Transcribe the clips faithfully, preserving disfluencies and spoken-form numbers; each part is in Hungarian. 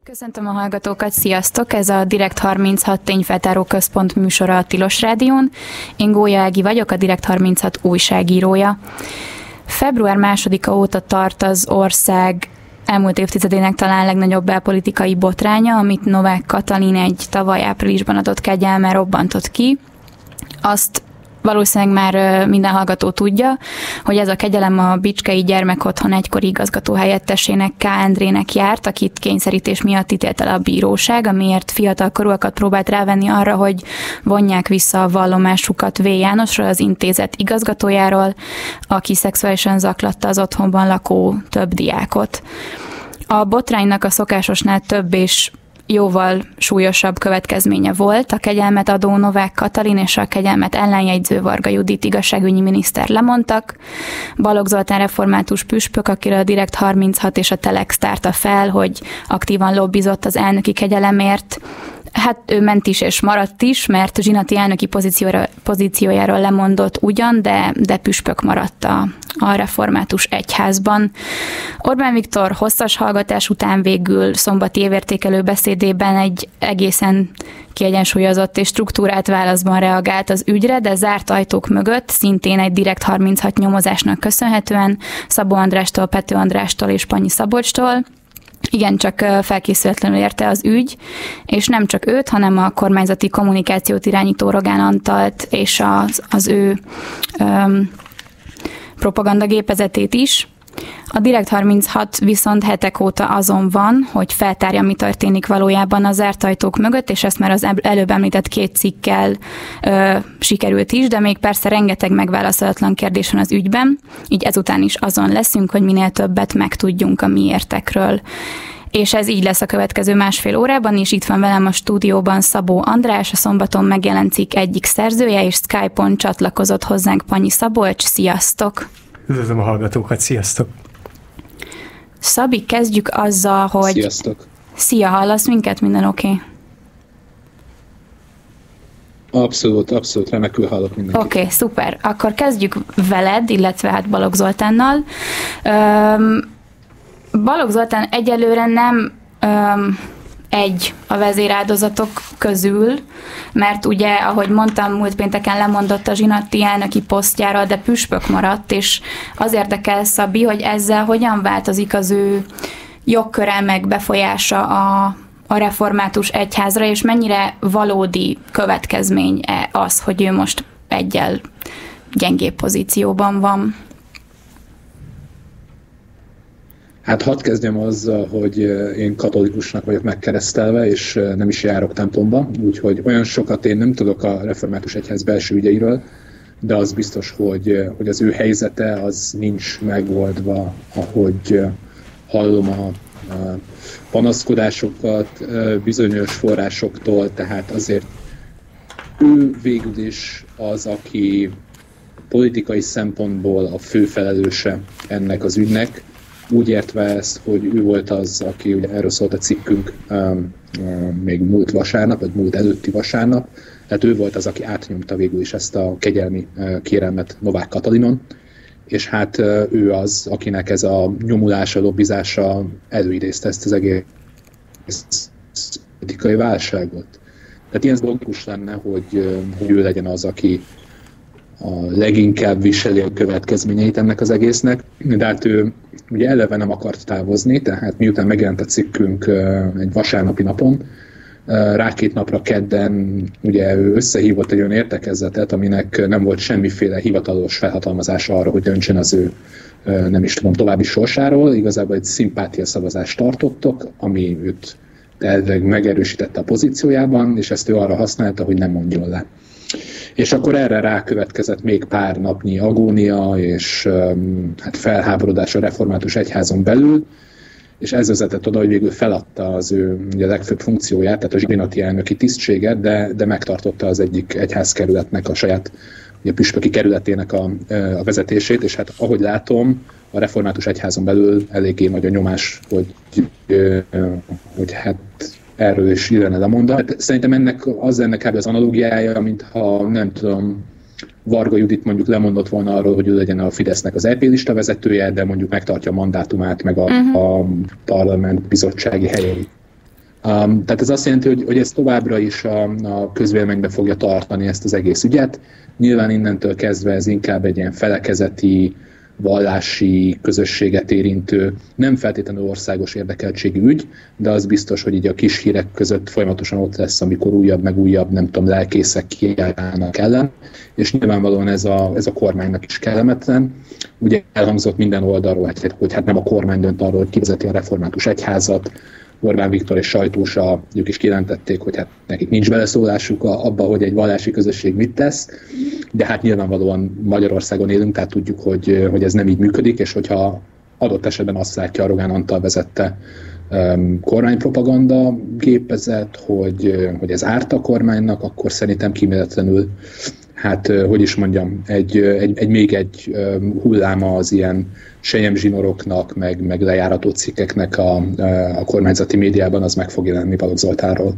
Köszöntöm a hallgatókat, sziasztok! Ez a Direkt harminchat tényfeltáró központ műsora a Tilos Rádión. Én Gólya Ági vagyok, a Direkt harminchat újságírója. Február másodika óta tart az ország elmúlt évtizedének talán legnagyobb belpolitikai botránya, amit Novák Katalin egy tavaly áprilisban adott kegyelme robbantott ki. Azt valószínűleg már minden hallgató tudja, hogy ez a kegyelem a Bicskei Gyermekotthon egykori igazgató helyettesének, K. Endrének járt, akit kényszerítés miatt ítélt el a bíróság, amiért fiatalkorúakat próbált rávenni arra, hogy vonják vissza a vallomásukat V. Jánosról, az intézet igazgatójáról, aki szexuálisan zaklatta az otthonban lakó több diákot. A botránynak a szokásosnál több és jóval súlyosabb következménye volt. A kegyelmet adó Novák Katalin és a kegyelmet ellenjegyző Varga Judit igazságügyi miniszter lemondtak. Balogh Zoltán református püspök, akiről a Direkt harminchat és a Telex tárta fel, hogy aktívan lobbizott az elnöki kegyelemért. Hát ő ment is és maradt is, mert Zsinati elnöki pozícióra, pozíciójáról lemondott ugyan, de, de püspök maradt a, a református egyházban. Orbán Viktor hosszas hallgatás után végül szombati évértékelő beszédében egy egészen kiegyensúlyozott és struktúrált válaszban reagált az ügyre, de zárt ajtók mögött, szintén egy Direkt harminchat nyomozásnak köszönhetően, Szabó Andrástól, Pető Andrástól és Panyi Szabolcstól igen, csak felkészületlenül érte az ügy, és nem csak őt, hanem a kormányzati kommunikációt irányító Rogán Antalt és az, az ő öm, propagandagépezetét is. A Direkt harminchat viszont hetek óta azon van, hogy feltárja, mi történik valójában a zárt ajtók mögött, és ezt már az előbb említett két cikkel ö, sikerült is, de még persze rengeteg megválaszolatlan kérdés van az ügyben, így ezután is azon leszünk, hogy minél többet megtudjunk a miértekről. És ez így lesz a következő másfél órában, és itt van velem a stúdióban Szabó András, a szombaton megjelent cikk egyik szerzője, és Skype-on csatlakozott hozzánk Panyi Szabolcs. Sziasztok! Üdvözlöm a hallgatókat, sziasztok! Szabi, kezdjük azzal, hogy... Sziasztok! Szia, hallasz minket? Minden oké? Okay? Abszolút, abszolút, remekül hallok mindenkit. Oké, okay, szuper. Akkor kezdjük veled, illetve hát Balogh Zoltánnal. Öm, Balogh Zoltán egyelőre nem öm, egy a vezéráldozatok közül, mert ugye, ahogy mondtam, múlt pénteken lemondott a Zsinati elnöki posztjára, de püspök maradt, és az érdekel, Szabi, hogy ezzel hogyan változik az ő jogköre meg befolyása a, a református egyházra, és mennyire valódi következmény az, hogy ő most egyel gyengébb pozícióban van. Hát hadd kezdjem azzal, hogy én katolikusnak vagyok megkeresztelve, és nem is járok templomba, úgyhogy olyan sokat én nem tudok a református egyház belső ügyeiről, de az biztos, hogy, hogy az ő helyzete az nincs megoldva, ahogy hallom a, a panaszkodásokat bizonyos forrásoktól, tehát azért ő végül is az, aki politikai szempontból a fő felelőse ennek az ügynek, úgy értve ezt, hogy ő volt az, aki, ugye erről szólt a cikkünk um, um, még múlt vasárnap, vagy múlt előtti vasárnap, tehát ő volt az, aki átnyomta végül is ezt a kegyelmi uh, kérelmet Novák Katalinon, és hát uh, ő az, akinek ez a nyomulása, lobbizása előidézte ezt az egész politikai válságot. Tehát ilyen logikus lenne, hogy, uh, hogy ő legyen az, aki a leginkább viseli a következményeit ennek az egésznek, de hát ő ugye eleve nem akart távozni, tehát miután megjelent a cikkünk egy vasárnapi napon, rá két napra kedden ugye ő összehívott egy olyan értekezletet, aminek nem volt semmiféle hivatalos felhatalmazása arra, hogy döntsön az ő nem is tudom további sorsáról, igazából egy szimpátia szavazást tartottak, ami őt elvileg megerősítette a pozíciójában, és ezt ő arra használta, hogy nem mondjon le. És akkor erre rákövetkezett még pár napnyi agónia és um, hát felháborodás a református egyházon belül, és ez vezetett oda, hogy végül feladta az ő ugye, legfőbb funkcióját, tehát a zsinati elnöki tisztséget, de, de megtartotta az egyik egyházkerületnek a saját ugye, püspöki kerületének a, a vezetését, és hát ahogy látom, a református egyházon belül eléggé nagy a nyomás, hogy, hogy hát erről is illene lemondani. Hát szerintem ennek az ennek kb. Az analógiája, mintha nem tudom, Varga Judit mondjuk lemondott volna arról, hogy ő legyen a Fidesznek az é pé lista vezetője, de mondjuk megtartja a mandátumát, meg a, uh-huh. a parlament bizottsági helyeit. Um, tehát ez azt jelenti, hogy, hogy ez továbbra is a, a közvéleménybe fogja tartani ezt az egész ügyet. Nyilván innentől kezdve ez inkább egy ilyen felekezeti, vallási közösséget érintő, nem feltétlenül országos érdekeltségű ügy, de az biztos, hogy így a kis hírek között folyamatosan ott lesz, amikor újabb, meg újabb, nem tudom, lelkészek kiállnak ellen, és nyilvánvalóan ez a, ez a kormánynak is kellemetlen. Ugye elhangzott minden oldalról, hogy, hogy hát nem a kormány dönt arról, hogy kivezeti a református egyházat. Orbán Viktor és Sajtósa, ők is kijelentették, hogy hát nekik nincs beleszólásuk abba, hogy egy vallási közösség mit tesz, de hát nyilvánvalóan Magyarországon élünk, tehát tudjuk, hogy, hogy ez nem így működik, és hogyha adott esetben azt látja a Rogán Antal vezette um, kormánypropaganda gépezet, hogy, hogy ez árt a kormánynak, akkor szerintem kíméletlenül, hát hogy is mondjam, egy, egy, egy még egy hulláma az ilyen selyemzsinoroknak, meg, meg lejárató cikkeknek a, a kormányzati médiában, az meg fog jelenni Balogh Zoltánról.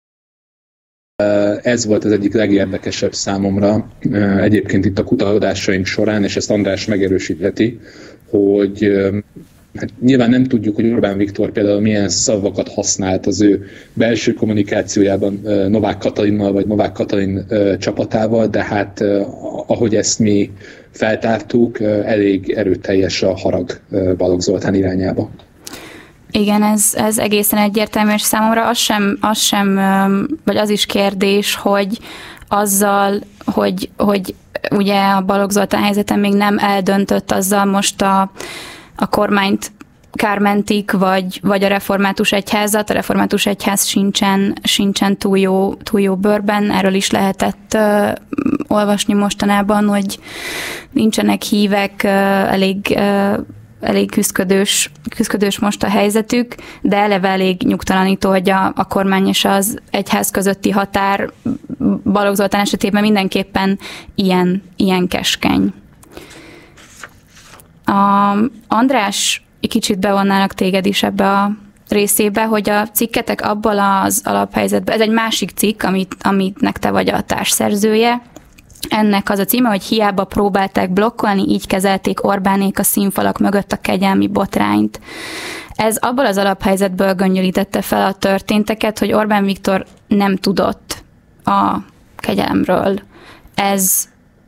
Ez volt az egyik legérdekesebb számomra egyébként itt a kutatásaink során, és ezt András megerősítheti, hogy hát nyilván nem tudjuk, hogy Orbán Viktor például milyen szavakat használt az ő belső kommunikációjában Novák Katalinnal, vagy Novák Katalin csapatával, de hát ahogy ezt mi feltártuk, elég erőteljes a harag Balogh Zoltán irányába. Igen, ez, ez egészen egyértelmű, és számomra az sem, az sem, vagy az is kérdés, hogy azzal, hogy, hogy ugye a Balogh Zoltán helyzeten még nem eldöntött, azzal most a, a kormányt kármentik, vagy, vagy a református egyházat. A református egyház sincsen, sincsen túl, jó, túl jó bőrben. Erről is lehetett uh, olvasni mostanában, hogy nincsenek hívek, uh, elég, uh, elég küszködős, küszködős most a helyzetük, de eleve elég nyugtalanító, hogy a, a kormány és az egyház közötti határ Balogh Zoltán esetében mindenképpen ilyen, ilyen keskeny. A András, kicsit bevonnálak téged is ebbe a részébe, hogy a cikketek abból az alaphelyzetben, ez egy másik cikk, amit, amitnek te vagy a társszerzője. Ennek az a címe, hogy hiába próbálták blokkolni, így kezelték Orbánék a színfalak mögött a kegyelmi botrányt. Ez abból az alaphelyzetből göngyölítette fel a történteket, hogy Orbán Viktor nem tudott a kegyelemről. Ez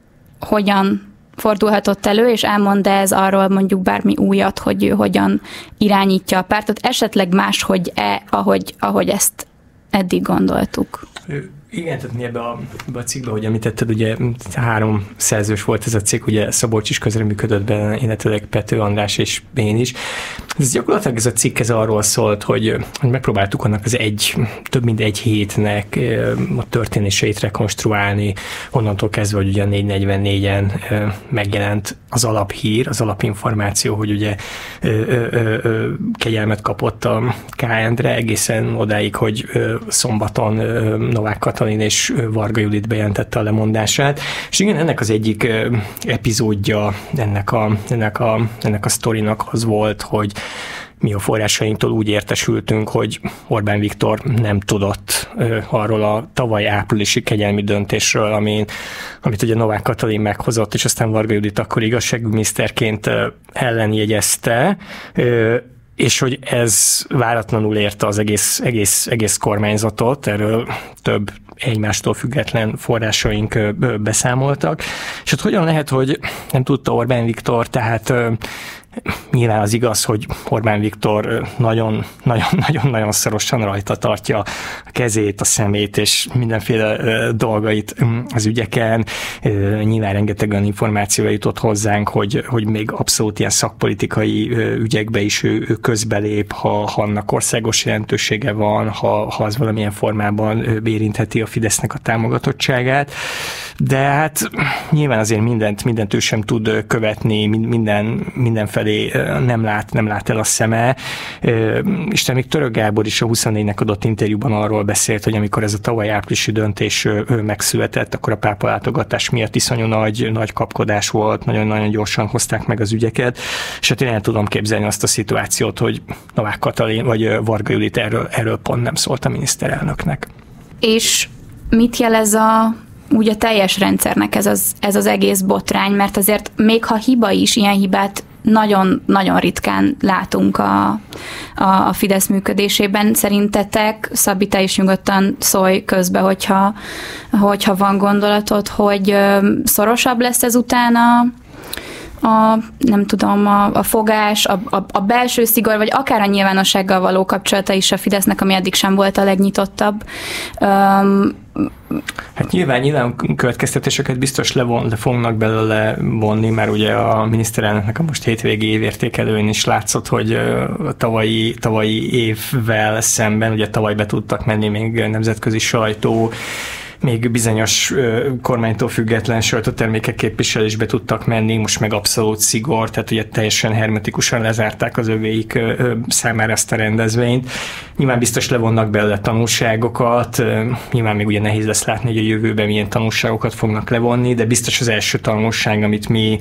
hogyan fordulhatott elő, és elmond ez arról mondjuk bármi újat, hogy ő hogyan irányítja a pártot, esetleg máshogy-e, ahogy, ahogy ezt eddig gondoltuk. Igen, tehát mi ebbe a, ebbe a cikkbe, hogy említetted, ugye három szerzős volt ez a cikk, ugye Szabolcs is közreműködött benne, illetőleg Pető András és én is. Ez gyakorlatilag ez a cikk ez arról szólt, hogy, hogy megpróbáltuk annak az egy, több mint egy hétnek a történéseit rekonstruálni, onnantól kezdve, hogy ugye a négy negyvennégyen megjelent az alaphír, az alapinformáció, hogy ugye ö, ö, ö, kegyelmet kapott a K. Endre egészen odáig, hogy ö, szombaton ö, Novák Katalin és Varga Judit bejelentette a lemondását. És igen, ennek az egyik ö, epizódja ennek a, ennek, a, ennek a sztorinak az volt, hogy mi a forrásainktól úgy értesültünk, hogy Orbán Viktor nem tudott ö, arról a tavaly áprilisi kegyelmi döntésről, amin, amit ugye Novák Katalin meghozott, és aztán Varga Judit akkor igazságügyminiszterként ellenjegyezte, ö, és hogy ez váratlanul érte az egész, egész, egész kormányzatot, erről több egymástól független forrásaink beszámoltak. És hát hogyan lehet, hogy nem tudta Orbán Viktor, tehát nyilván az igaz, hogy Orbán Viktor nagyon-nagyon szorosan rajta tartja a kezét, a szemét és mindenféle dolgait az ügyeken. Nyilván rengeteg olyan információra jutott hozzánk, hogy, hogy még abszolút ilyen szakpolitikai ügyekbe is ő, ő közbelép, ha, ha annak országos jelentősége van, ha, ha az valamilyen formában érintheti a Fidesznek a támogatottságát. De hát nyilván azért mindent, mindent ő sem tud követni, minden, mindenfelé nem lát, nem lát el a szeme. Isten még Török Gábor is a huszonnégynek adott interjúban arról beszélt, hogy amikor ez a tavaly áprilisi döntés megszületett, akkor a pápalátogatás miatt iszonyú nagy, nagy kapkodás volt, nagyon-nagyon gyorsan hozták meg az ügyeket, és hát én el tudom képzelni azt a szituációt, hogy Novák Katalin vagy Varga Judit erről, erről pont nem szólt a miniszterelnöknek. És mit jelez a úgy a teljes rendszernek ez az, ez az egész botrány, mert azért még ha hiba is, ilyen hibát nagyon-nagyon ritkán látunk a, a, a Fidesz működésében. Szerintetek, Szabi, te is nyugodtan szólj közbe, hogyha, hogyha van gondolatod, hogy szorosabb lesz ezután a a, nem tudom, a, a fogás, a, a, a belső szigor, vagy akár a nyilvánossággal való kapcsolata is a Fidesznek, ami eddig sem volt a legnyitottabb. Um, Hát nyilván, nyilván következtetéseket biztos levon, le fognak belőle vonni, mert ugye a miniszterelnöknek a most hétvégi évértékelőn is látszott, hogy a tavalyi, tavalyi évvel szemben, ugye tavaly be tudtak menni még nemzetközi sajtó, még bizonyos kormánytól független sajtótermékek képviselésbe tudtak menni, most meg abszolút szigor, tehát ugye teljesen hermetikusan lezárták az övéik számára ezt a rendezvényt. Nyilván biztos levonnak belőle tanulságokat, nyilván még ugye nehéz lesz látni, hogy a jövőben milyen tanulságokat fognak levonni, de biztos az első tanulság, amit mi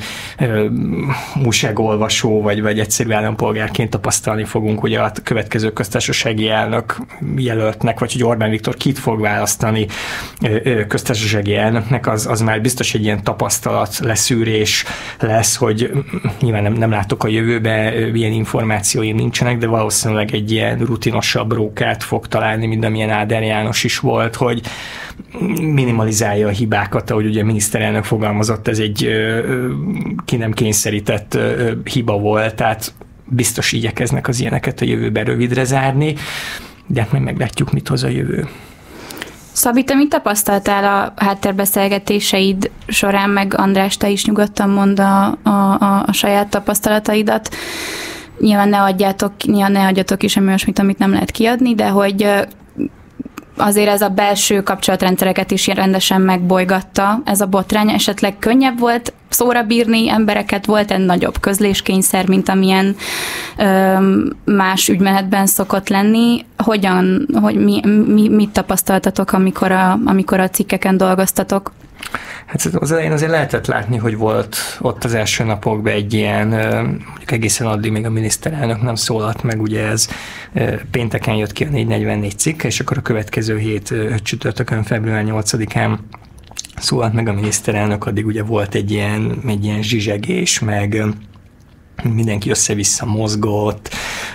újságolvasó vagy, vagy egyszerű állampolgárként tapasztalni fogunk, ugye a következő köztársasági elnök jelöltnek, vagy hogy Orbán Viktor kit fog választani köztársasági elnöknek, az, az már biztos egy ilyen tapasztalat, leszűrés lesz, hogy nyilván nem, nem látok a jövőbe, ilyen információim nincsenek, de valószínűleg egy ilyen rutinosabb rókát fog találni, mint amilyen Áder János is volt, hogy minimalizálja a hibákat, ahogy ugye a miniszterelnök fogalmazott, ez egy ö, ki nem kényszerített ö, hiba volt, tehát biztos igyekeznek az ilyeneket a jövőben rövidre zárni, de hát majd meglátjuk, mit hoz a jövő. Szabi, te mit tapasztaltál a háttérbeszélgetéseid során, meg András, te is nyugodtan mondd a, a, a saját tapasztalataidat. Nyilván ne adjátok, nyilván ne adjatok is semmi olyasmit, amit nem lehet kiadni, de hogy azért ez a belső kapcsolatrendszereket is rendesen megbolygatta ez a botrány. Esetleg könnyebb volt szóra bírni embereket, volt egy nagyobb közléskényszer, mint amilyen ö, más ügymenetben szokott lenni. Hogyan, hogy mi, mi, mit tapasztaltatok, amikor a, amikor a cikkeken dolgoztatok? Hát az elején azért lehetett látni, hogy volt ott az első napokban egy ilyen, mondjuk egészen addig még a miniszterelnök nem szólalt meg, ugye ez pénteken jött ki a négy negyvennégy cikk, és akkor a következő hét csütörtökön, február nyolcadikán szólalt meg a miniszterelnök, addig ugye volt egy ilyen, egy ilyen zsizsegés, meg mindenki össze-vissza mozgott.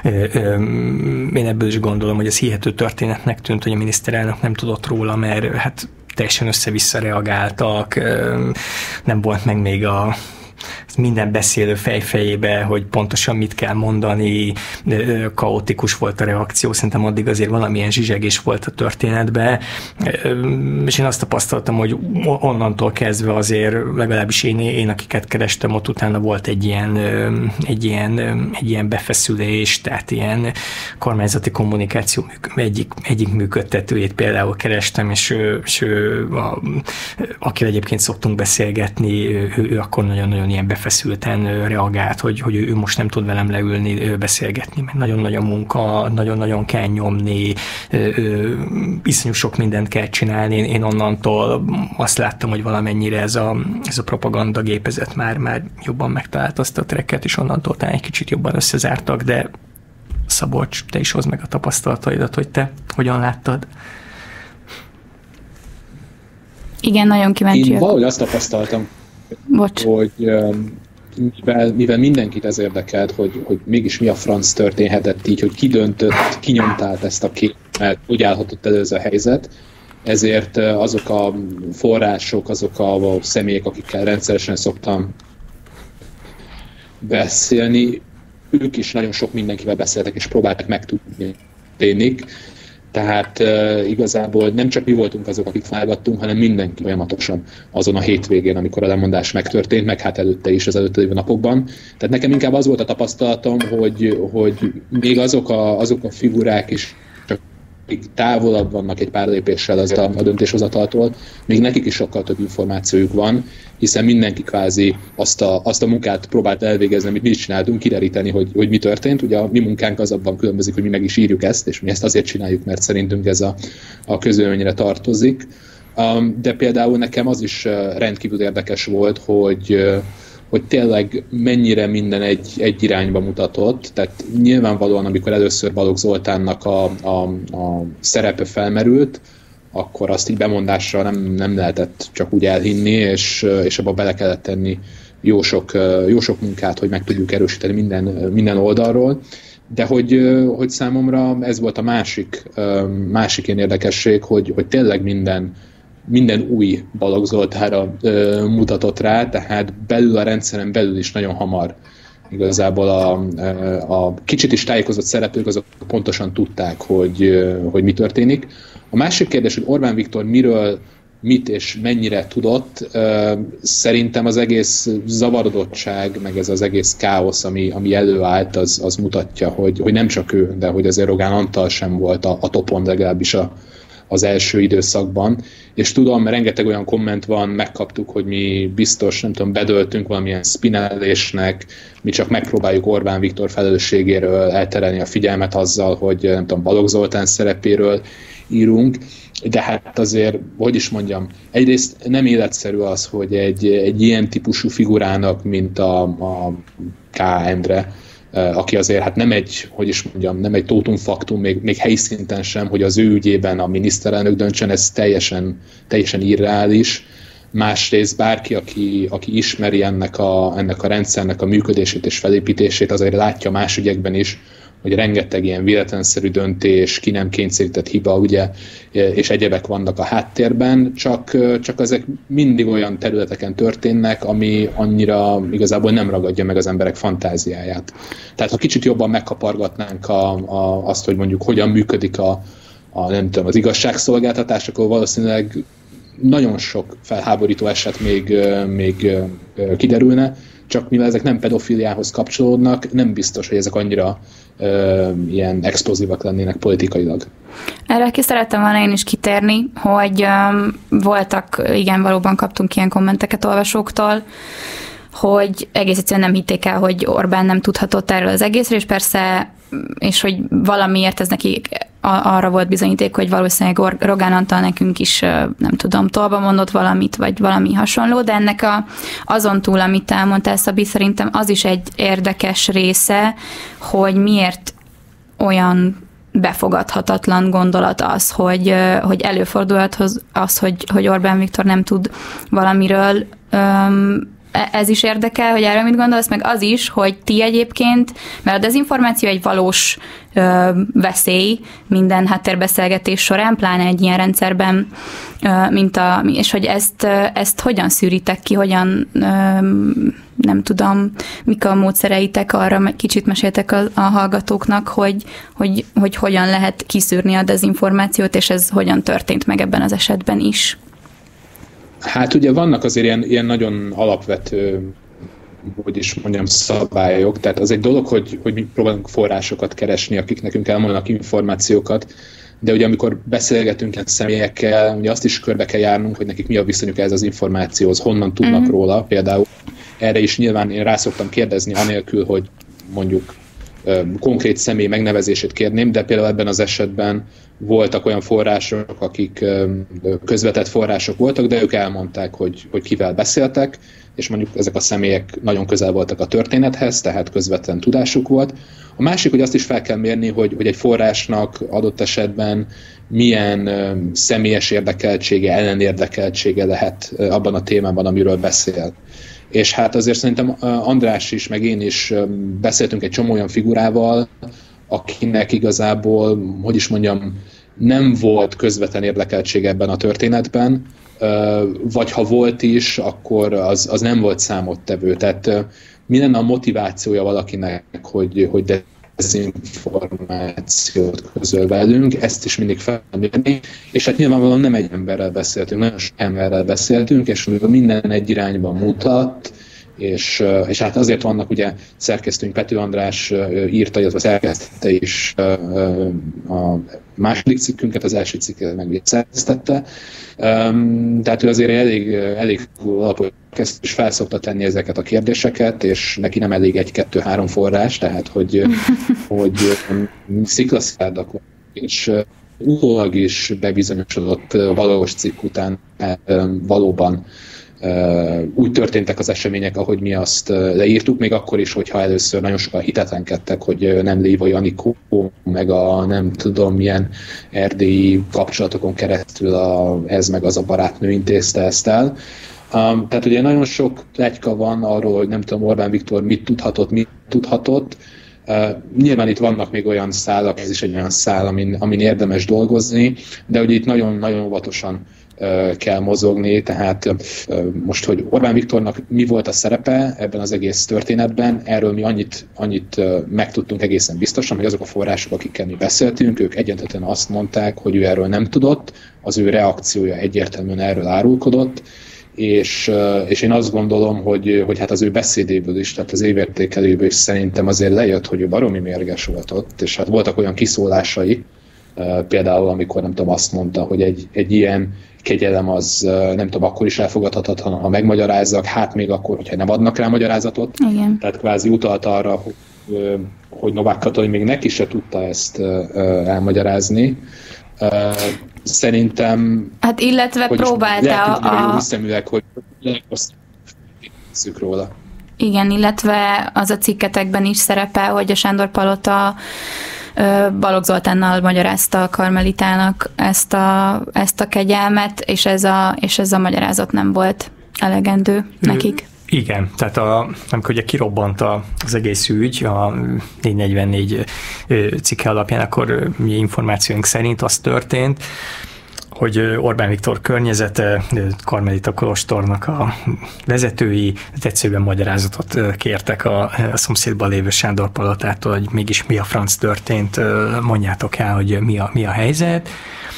Én ebből is gondolom, hogy ez hihető történetnek tűnt, hogy a miniszterelnök nem tudott róla, mert hát teljesen össze-vissza reagáltak, nem volt meg még a minden beszélő fejfejébe, hogy pontosan mit kell mondani, kaotikus volt a reakció, szerintem addig azért valamilyen zsizsegés volt a történetben, és én azt tapasztaltam, hogy onnantól kezdve azért legalábbis én, én akiket kerestem, ott utána volt egy ilyen, egy ilyen, egy ilyen befeszülés, tehát ilyen kormányzati kommunikáció egyik, egyik működtetőjét például kerestem, és, és a, akivel egyébként szoktunk beszélgetni, ő, ő akkor nagyon-nagyon ilyen befeszülten reagált, hogy, hogy ő most nem tud velem leülni, beszélgetni, mert nagyon-nagyon munka, nagyon-nagyon kell nyomni, iszonyú sok mindent kell csinálni. Én, én onnantól azt láttam, hogy valamennyire ez a, ez a propaganda gépezet már, már jobban megtalálta azt a tracket, és onnantól talán egy kicsit jobban összezártak, de Szabolcs, te is hozd meg a tapasztalataidat, hogy te hogyan láttad? Igen, nagyon kíváncsiak. Én valahogy azt tapasztaltam, Bocs. hogy mivel, mivel mindenkit ez érdekelt, hogy, hogy mégis mi a franc történhetett így, hogy ki döntött, ki nyomtált ezt a képet, hogy állhatott elő ez a helyzet, ezért azok a források, azok a személyek, akikkel rendszeresen szoktam beszélni, ők is nagyon sok mindenkivel beszéltek, és próbáltak megtudni tényleg. Tehát uh, igazából nem csak mi voltunk azok, akik fájgattunk, hanem mindenki folyamatosan azon a hétvégén, amikor a lemondás megtörtént, meg hát előtte is az előtte lévő napokban. Tehát nekem inkább az volt a tapasztalatom, hogy, hogy még azok a, azok a figurák is csak távolabb vannak egy pár lépéssel az a, a döntéshozataltól, még nekik is sokkal több információjuk van, hiszen mindenki kvázi azt a, azt a munkát próbált elvégezni, amit mi is csináltunk, kideríteni, hogy, hogy mi történt. Ugye a mi munkánk az abban különbözik, hogy mi meg is írjuk ezt, és mi ezt azért csináljuk, mert szerintünk ez a, a közvéleményre tartozik. Um, de például nekem az is rendkívül érdekes volt, hogy hogy tényleg mennyire minden egy, egy irányba mutatott. Tehát nyilvánvalóan, amikor először Balogh Zoltánnak a, a, a szerepe felmerült, akkor azt így bemondásra nem, nem lehetett csak úgy elhinni, és, és abba bele kellett tenni jó sok, jó sok munkát, hogy meg tudjuk erősíteni minden, minden oldalról. De hogy, hogy számomra ez volt a másik, másik ilyen érdekesség, hogy, hogy tényleg minden, minden új Balogh Zoltánra mutatott rá, tehát belül a rendszeren belül is nagyon hamar igazából a, a kicsit is tájékozott szereplők azok pontosan tudták, hogy, hogy mi történik. A másik kérdés, hogy Orbán Viktor miről, mit és mennyire tudott, szerintem az egész zavarodottság, meg ez az egész káosz, ami, ami előállt, az, az mutatja, hogy, hogy nem csak ő, de hogy azért Rogán Antal sem volt a, a topon, legalábbis a, az első időszakban. És tudom, rengeteg olyan komment van, megkaptuk, hogy mi biztos, nem tudom, bedöltünk valamilyen spinellésnek, mi csak megpróbáljuk Orbán Viktor felelősségéről elterelni a figyelmet azzal, hogy nem tudom, Balogh Zoltán szerepéről írunk, de hát azért, hogy is mondjam, egyrészt nem életszerű az, hogy egy, egy ilyen típusú figurának, mint a, a K. Endre, aki azért hát nem egy, hogy is mondjam, nem egy tótum faktum, még, még helyi szinten sem, hogy az ő ügyében a miniszterelnök döntsön, ez teljesen, teljesen irreális. Másrészt bárki, aki, aki ismeri ennek a, ennek a rendszernek a működését és felépítését, azért látja más ügyekben is, hogy rengeteg ilyen véletlenszerű döntés, ki nem kényszerített hiba, ugye, és egyebek vannak a háttérben, csak, csak ezek mindig olyan területeken történnek, ami annyira igazából nem ragadja meg az emberek fantáziáját. Tehát ha kicsit jobban megkapargatnánk a, a, azt, hogy mondjuk hogyan működik a, a, nem tudom, az igazságszolgáltatás, akkor valószínűleg nagyon sok felháborító eset még, még kiderülne, csak mivel ezek nem pedofiliához kapcsolódnak, nem biztos, hogy ezek annyira ö, ilyen explozívak lennének politikailag. Erre ki szerettem volna én is kitérni, hogy um, voltak, igen, valóban kaptunk ilyen kommenteket olvasóktól, hogy egész egyszerűen nem hitték el, hogy Orbán nem tudhatott erről az egészről, és persze, és hogy valamiért ez neki arra volt bizonyíték, hogy valószínűleg Rogán Antal nekünk is, nem tudom, tolba mondott valamit, vagy valami hasonló, de ennek a, azon túl, amit elmondtál, Szabi, szerintem az is egy érdekes része, hogy miért olyan befogadhatatlan gondolat az, hogy, hogy előfordulhat az, hogy, hogy Orbán Viktor nem tud valamiről. Ez is érdekel, hogy erről mit gondolsz, meg az is, hogy ti egyébként, mert a dezinformáció egy valós ö, veszély minden háttérbeszélgetés során, pláne egy ilyen rendszerben, ö, mint a, és hogy ezt, ezt hogyan szűritek ki, hogyan, ö, nem tudom, mik a módszereitek arra, kicsit meséltek a, a hallgatóknak, hogy, hogy, hogy hogyan lehet kiszűrni a dezinformációt, és ez hogyan történt meg ebben az esetben is. Hát ugye vannak azért ilyen, ilyen nagyon alapvető, hogy is mondjam, szabályok. Tehát az egy dolog, hogy, hogy mi próbálunk forrásokat keresni, akik nekünk elmondanak információkat, de ugye amikor beszélgetünk ilyen személyekkel, ugye azt is körbe kell járnunk, hogy nekik mi a viszonyuk ez az információhoz, honnan tudnak mm. róla. Például erre is nyilván én rá szoktam kérdezni, anélkül, hogy mondjuk konkrét személy megnevezését kérném, de például ebben az esetben voltak olyan források, akik közvetett források voltak, de ők elmondták, hogy, hogy kivel beszéltek, és mondjuk ezek a személyek nagyon közel voltak a történethez, tehát közvetlen tudásuk volt. A másik, hogy azt is fel kell mérni, hogy, hogy egy forrásnak adott esetben milyen személyes érdekeltsége, ellenérdekeltsége lehet abban a témában, amiről beszél. És hát azért szerintem András is, meg én is beszéltünk egy csomó olyan figurával, akinek igazából, hogy is mondjam, nem volt közvetlen érdekeltsége ebben a történetben, vagy ha volt is, akkor az, az nem volt számottevő. Tehát mi lenne a motivációja valakinek, hogy, hogy dezinformációt közöl velünk, ezt is mindig felmérni, és hát nyilvánvalóan nem egy emberrel beszéltünk, nagyon sok emberrel beszéltünk, és minden egy irányban mutat, és, és hát azért vannak, ugye szerkesztőnk Pető András írta, illetve szerkesztette is a második cikkünket, az első cikket meg szerkesztette. Tehát ő azért elég, elég alapos és fel szokta tenni ezeket a kérdéseket, és neki nem elég egy-kettő-három forrás, tehát hogy, hogy sziklaszkárdak, és utólag is bebizonyosodott valós cikk után valóban úgy történtek az események, ahogy mi azt leírtuk, még akkor is, hogyha először nagyon sokan hitetlenkedtek, hogy nem Lévai Anikó, meg a nem tudom milyen erdélyi kapcsolatokon keresztül a, ez meg az a barátnő intézte ezt el. Um, tehát ugye nagyon sok pletyka van arról, hogy nem tudom, Orbán Viktor mit tudhatott, mit tudhatott. Uh, nyilván itt vannak még olyan szálak, ez is egy olyan szál, amin, amin érdemes dolgozni, de ugye itt nagyon-nagyon óvatosan uh, kell mozogni, tehát uh, most, hogy Orbán Viktornak mi volt a szerepe ebben az egész történetben, erről mi annyit, annyit uh, megtudtunk egészen biztosan, hogy azok a források, akikkel mi beszéltünk, ők egyáltalán azt mondták, hogy ő erről nem tudott, az ő reakciója egyértelműen erről árulkodott, És, és én azt gondolom, hogy, hogy hát az ő beszédéből is, tehát az évértékelőből is szerintem azért lejött, hogy ő baromi mérges volt ott, és hát voltak olyan kiszólásai, például amikor nem tudom, azt mondta, hogy egy, egy ilyen kegyelem az nem tudom, akkor is elfogadhatatlan, ha megmagyarázzak, hát még akkor, hogyha nem adnak rá magyarázatot. Igen. Tehát kvázi utalt arra, hogy, hogy Novák Katalin még neki se tudta ezt elmagyarázni. Szerintem... Hát illetve próbálta a... a... szemüveg, hogy szük róla. Igen, illetve az a cikketekben is szerepel, hogy a Sándor Palota Balogh Zoltánnal magyarázta a karmelitának ezt a, ezt a kegyelmet, és ez a, és ez a magyarázat nem volt elegendő nekik. Igen, tehát a, amikor ugye kirobbant az egész ügy, a négyszáznegyvennégy cikke alapján, akkor ugye információink szerint az történt, hogy Orbán Viktor környezete, Karmelita kolostornak a vezetői egyszerűen magyarázatot kértek a, a szomszédban lévő Sándor Palotától, hogy mégis mi a franc történt, mondjátok el, hogy mi a, mi a helyzet.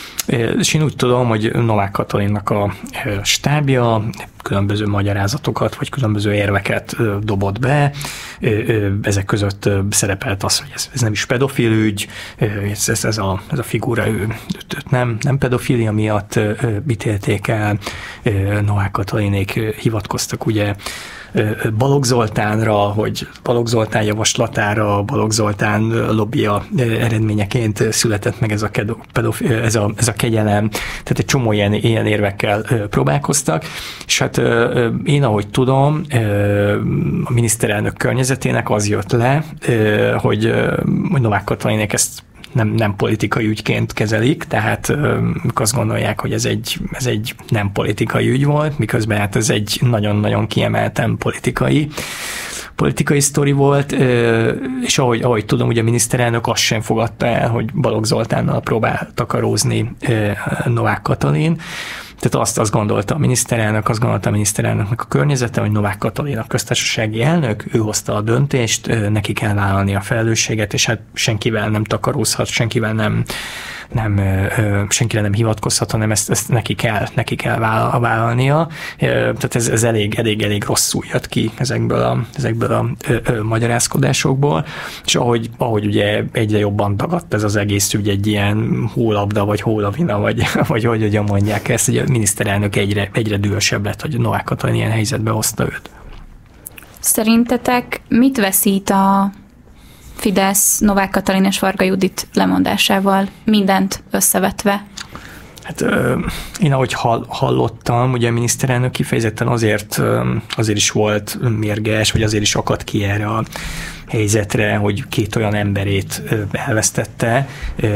És én úgy tudom, hogy Novák Katalinnak a stábja különböző magyarázatokat, vagy különböző érveket dobott be. Ezek között szerepelt az, hogy ez, ez nem is pedofil ügy, ez, ez, ez, a, ez a figura ő, nem, nem pedofilia miatt ítélték el. Novák Katalinék hivatkoztak ugye Balogh Zoltánra, hogy Balogh Zoltán javaslatára, Balogh Zoltán lobbija eredményeként született meg ez a, pedof, ez a, ez a kegyelem. Tehát egy csomó ilyen, ilyen érvekkel próbálkoztak, és hát én, ahogy tudom, a miniszterelnök környezetének az jött le, hogy Novák Katalinék ezt nem, nem politikai ügyként kezelik, tehát ők azt gondolják, hogy ez egy, ez egy nem politikai ügy volt, miközben hát ez egy nagyon-nagyon kiemelten politikai politikai sztori volt, és ahogy, ahogy tudom, ugye a miniszterelnök azt sem fogadta el, hogy Balogh Zoltánnal próbál takarózni Novák Katalin. Tehát azt, azt gondolta a miniszterelnök, azt gondolta a miniszterelnöknek a környezete, hogy Novák Katalin a köztársasági elnök, ő hozta a döntést, neki kell vállalni a felelősséget, és hát senkivel nem takarózhat, senkivel nem, nem, senkire nem hivatkozhat, hanem ezt, ezt neki kell, neki kell vállalnia. Tehát ez, ez elég, elég, elég rosszul jött ki ezekből a, ezekből a magyarázkodásokból, és ahogy, ahogy ugye egyre jobban dagadt ez az egész ügy egy ilyen hólabda, vagy hólavina, vagy, vagy hogy hogyan mondják ezt, hogy a miniszterelnök egyre, egyre dühösebb lett, hogy Novák Katalin ilyen helyzetbe hozta őt. Szerintetek mit veszít a Fidesz Novák Katalin és Varga Judit lemondásával, mindent összevetve? Hát én ahogy hallottam, ugye a miniszterelnök kifejezetten azért, azért is volt mérges, vagy azért is akadt ki erre a helyzetre, hogy két olyan emberét elvesztette,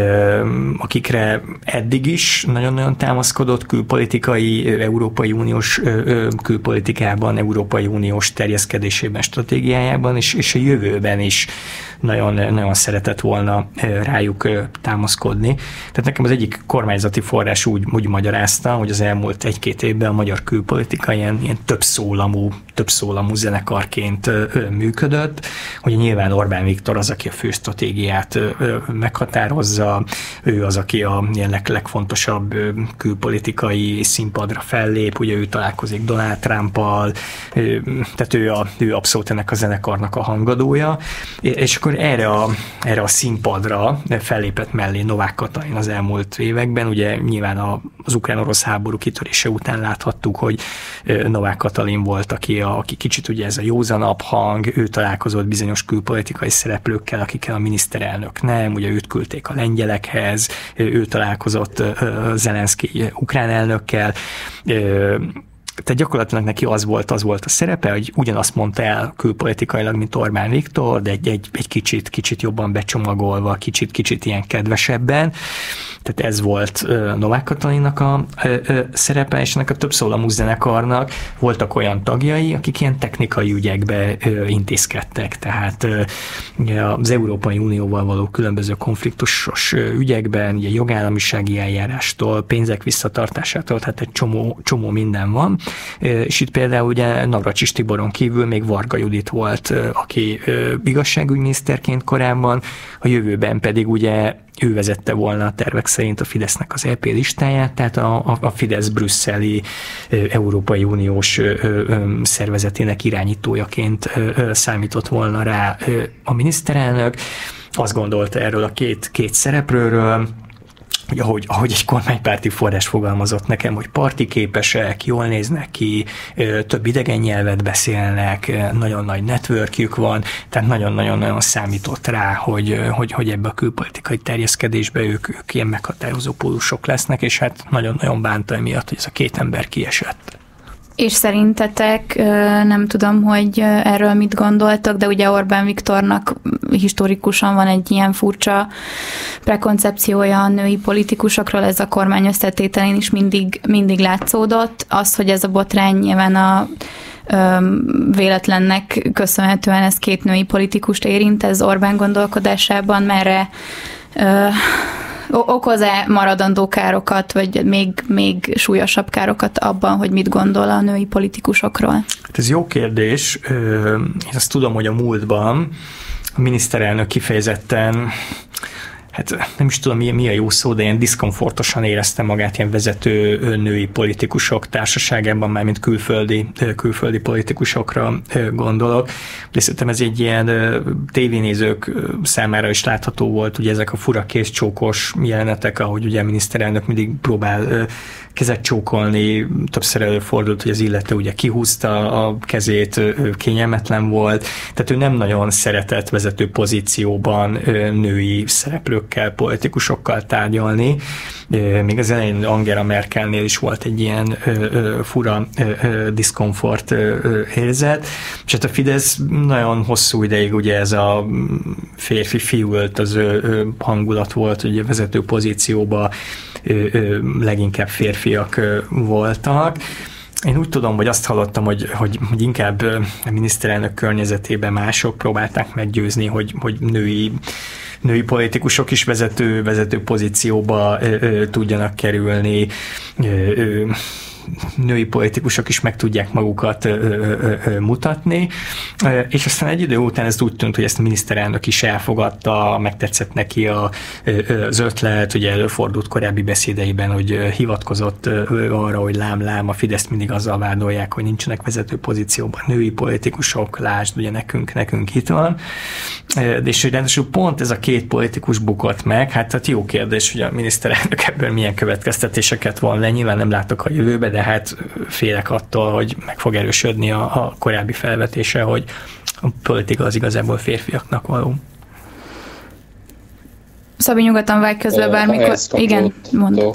akikre eddig is nagyon-nagyon támaszkodott külpolitikai, Európai Uniós külpolitikában, Európai Uniós terjeszkedésében, stratégiájában, és, és a jövőben is nagyon, nagyon szeretett volna rájuk támaszkodni. Tehát nekem az egyik kormányzati forrás úgy, úgy magyarázta, hogy az elmúlt egy-két évben a magyar külpolitika ilyen, ilyen többszólamú, többszólamú zenekarként működött, hogy nyilván Orbán Viktor az, aki a fő stratégiát meghatározza, ő az, aki a leg, legfontosabb külpolitikai színpadra fellép, ugye ő találkozik Donald Trumpal, tehát ő, a, ő abszolút ennek a zenekarnak a hangadója, és akkor erre a, erre a színpadra fellépett mellé Novák Katalin az elmúlt években, ugye nyilván az ukrán-orosz háború kitörése után láthattuk, hogy Novák Katalin volt, aki, a, aki kicsit ugye ez a józanabb hang, ő találkozott bizonyos külpolitikai szereplőkkel, akikkel a miniszterelnök nem, ugye őt küldték a lengyelekhez, ő találkozott Zelenszky ukrán elnökkel, tehát gyakorlatilag neki az volt, az volt a szerepe, hogy ugyanazt mondta el külpolitikailag, mint Orbán Viktor, de egy, egy, egy kicsit, kicsit jobban becsomagolva, kicsit, kicsit ilyen kedvesebben. Tehát ez volt Novák Katalinnak a szerepe, és ennek a több szólamú zenekarnak voltak olyan tagjai, akik ilyen technikai ügyekbe intézkedtek. Tehát az Európai Unióval való különböző konfliktusos ügyekben, ugye jogállamisági eljárástól, pénzek visszatartásától, tehát egy csomó, csomó minden van. És itt például ugye Navracsics Tiboron kívül még Varga Judit volt, aki igazságügyminiszterként korábban, a jövőben pedig ugye ő vezette volna a tervek szerint a Fidesznek az é pé listáját, tehát a, a Fidesz brüsszeli Európai Uniós szervezetének irányítójaként számított volna rá a miniszterelnök. Azt gondolta erről a két, két szereplőről, hogy ahogy, ahogy egy kormánypárti forrás fogalmazott nekem, hogy partiképesek, jól néznek ki, több idegen nyelvet beszélnek, nagyon nagy networkjük van, tehát nagyon-nagyon számított rá, hogy, hogy, hogy ebbe a külpolitikai terjeszkedésbe ők, ők ilyen meghatározó pólusok lesznek, és hát nagyon-nagyon bánta emiatt, hogy ez a két ember kiesett. És szerintetek, nem tudom, hogy erről mit gondoltok, de ugye Orbán Viktornak historikusan van egy ilyen furcsa prekoncepciója a női politikusokról, ez a kormány összetételén is mindig, mindig látszódott. Az, hogy ez a botrány nyilván a véletlennek köszönhetően ez két női politikust érint, ez Orbán gondolkodásában merre okoz-e maradandó károkat, vagy még, még súlyosabb károkat abban, hogy mit gondol a női politikusokról? Hát ez jó kérdés. Én azt tudom, hogy a múltban a miniszterelnök kifejezetten, hát nem is tudom, mi, mi a jó szó, de ilyen diszkomfortosan érezte magát ilyen vezető női politikusok társaságában, már mint külföldi, külföldi politikusokra gondolok. De szerintem ez egy ilyen tévénézők számára is látható volt, ugye ezek a fura kézcsókos jelenetek, ahogy ugye a miniszterelnök mindig próbál kezet csókolni, többször előfordult, hogy az illető ugye kihúzta a kezét, kényelmetlen volt, tehát ő nem nagyon szeretett vezető pozícióban női szereplőkkel, politikusokkal tárgyalni. Még az elején Angela Merkelnél is volt egy ilyen fura diszkomfort érzet, és hát a Fidesz nagyon hosszú ideig ugye ez a férfi-fiú öltöző hangulat volt, ugye vezető pozícióban leginkább férfiak voltak. Én úgy tudom, hogy azt hallottam, hogy, hogy, hogy inkább a miniszterelnök környezetében mások próbálták meggyőzni, hogy, hogy női, női politikusok is vezető, vezető pozícióba ö, ö, tudjanak kerülni, ö, ö, női politikusok is meg tudják magukat ö, ö, ö, mutatni, és aztán egy idő után ez úgy tűnt, hogy ezt a miniszterelnök is elfogadta, megtetszett neki a, az ötlet, ugye előfordult korábbi beszédeiben, hogy hivatkozott arra, hogy lám-lám, a Fideszt mindig azzal vádolják, hogy nincsenek vezető pozícióban női politikusok, lásd, ugye nekünk, nekünk itt van. És hogy ráadásul pont ez a két politikus bukott meg, hát, hát jó kérdés, hogy a miniszterelnök ebből milyen következtetéseket von le, nyilván nem látok a jövőbe, de hát félek attól, hogy meg fog erősödni a, a korábbi felvetése, hogy a politika az igazából férfiaknak való. Szabi, nyugodtan vágj közbe bármikor. Igen, mondd.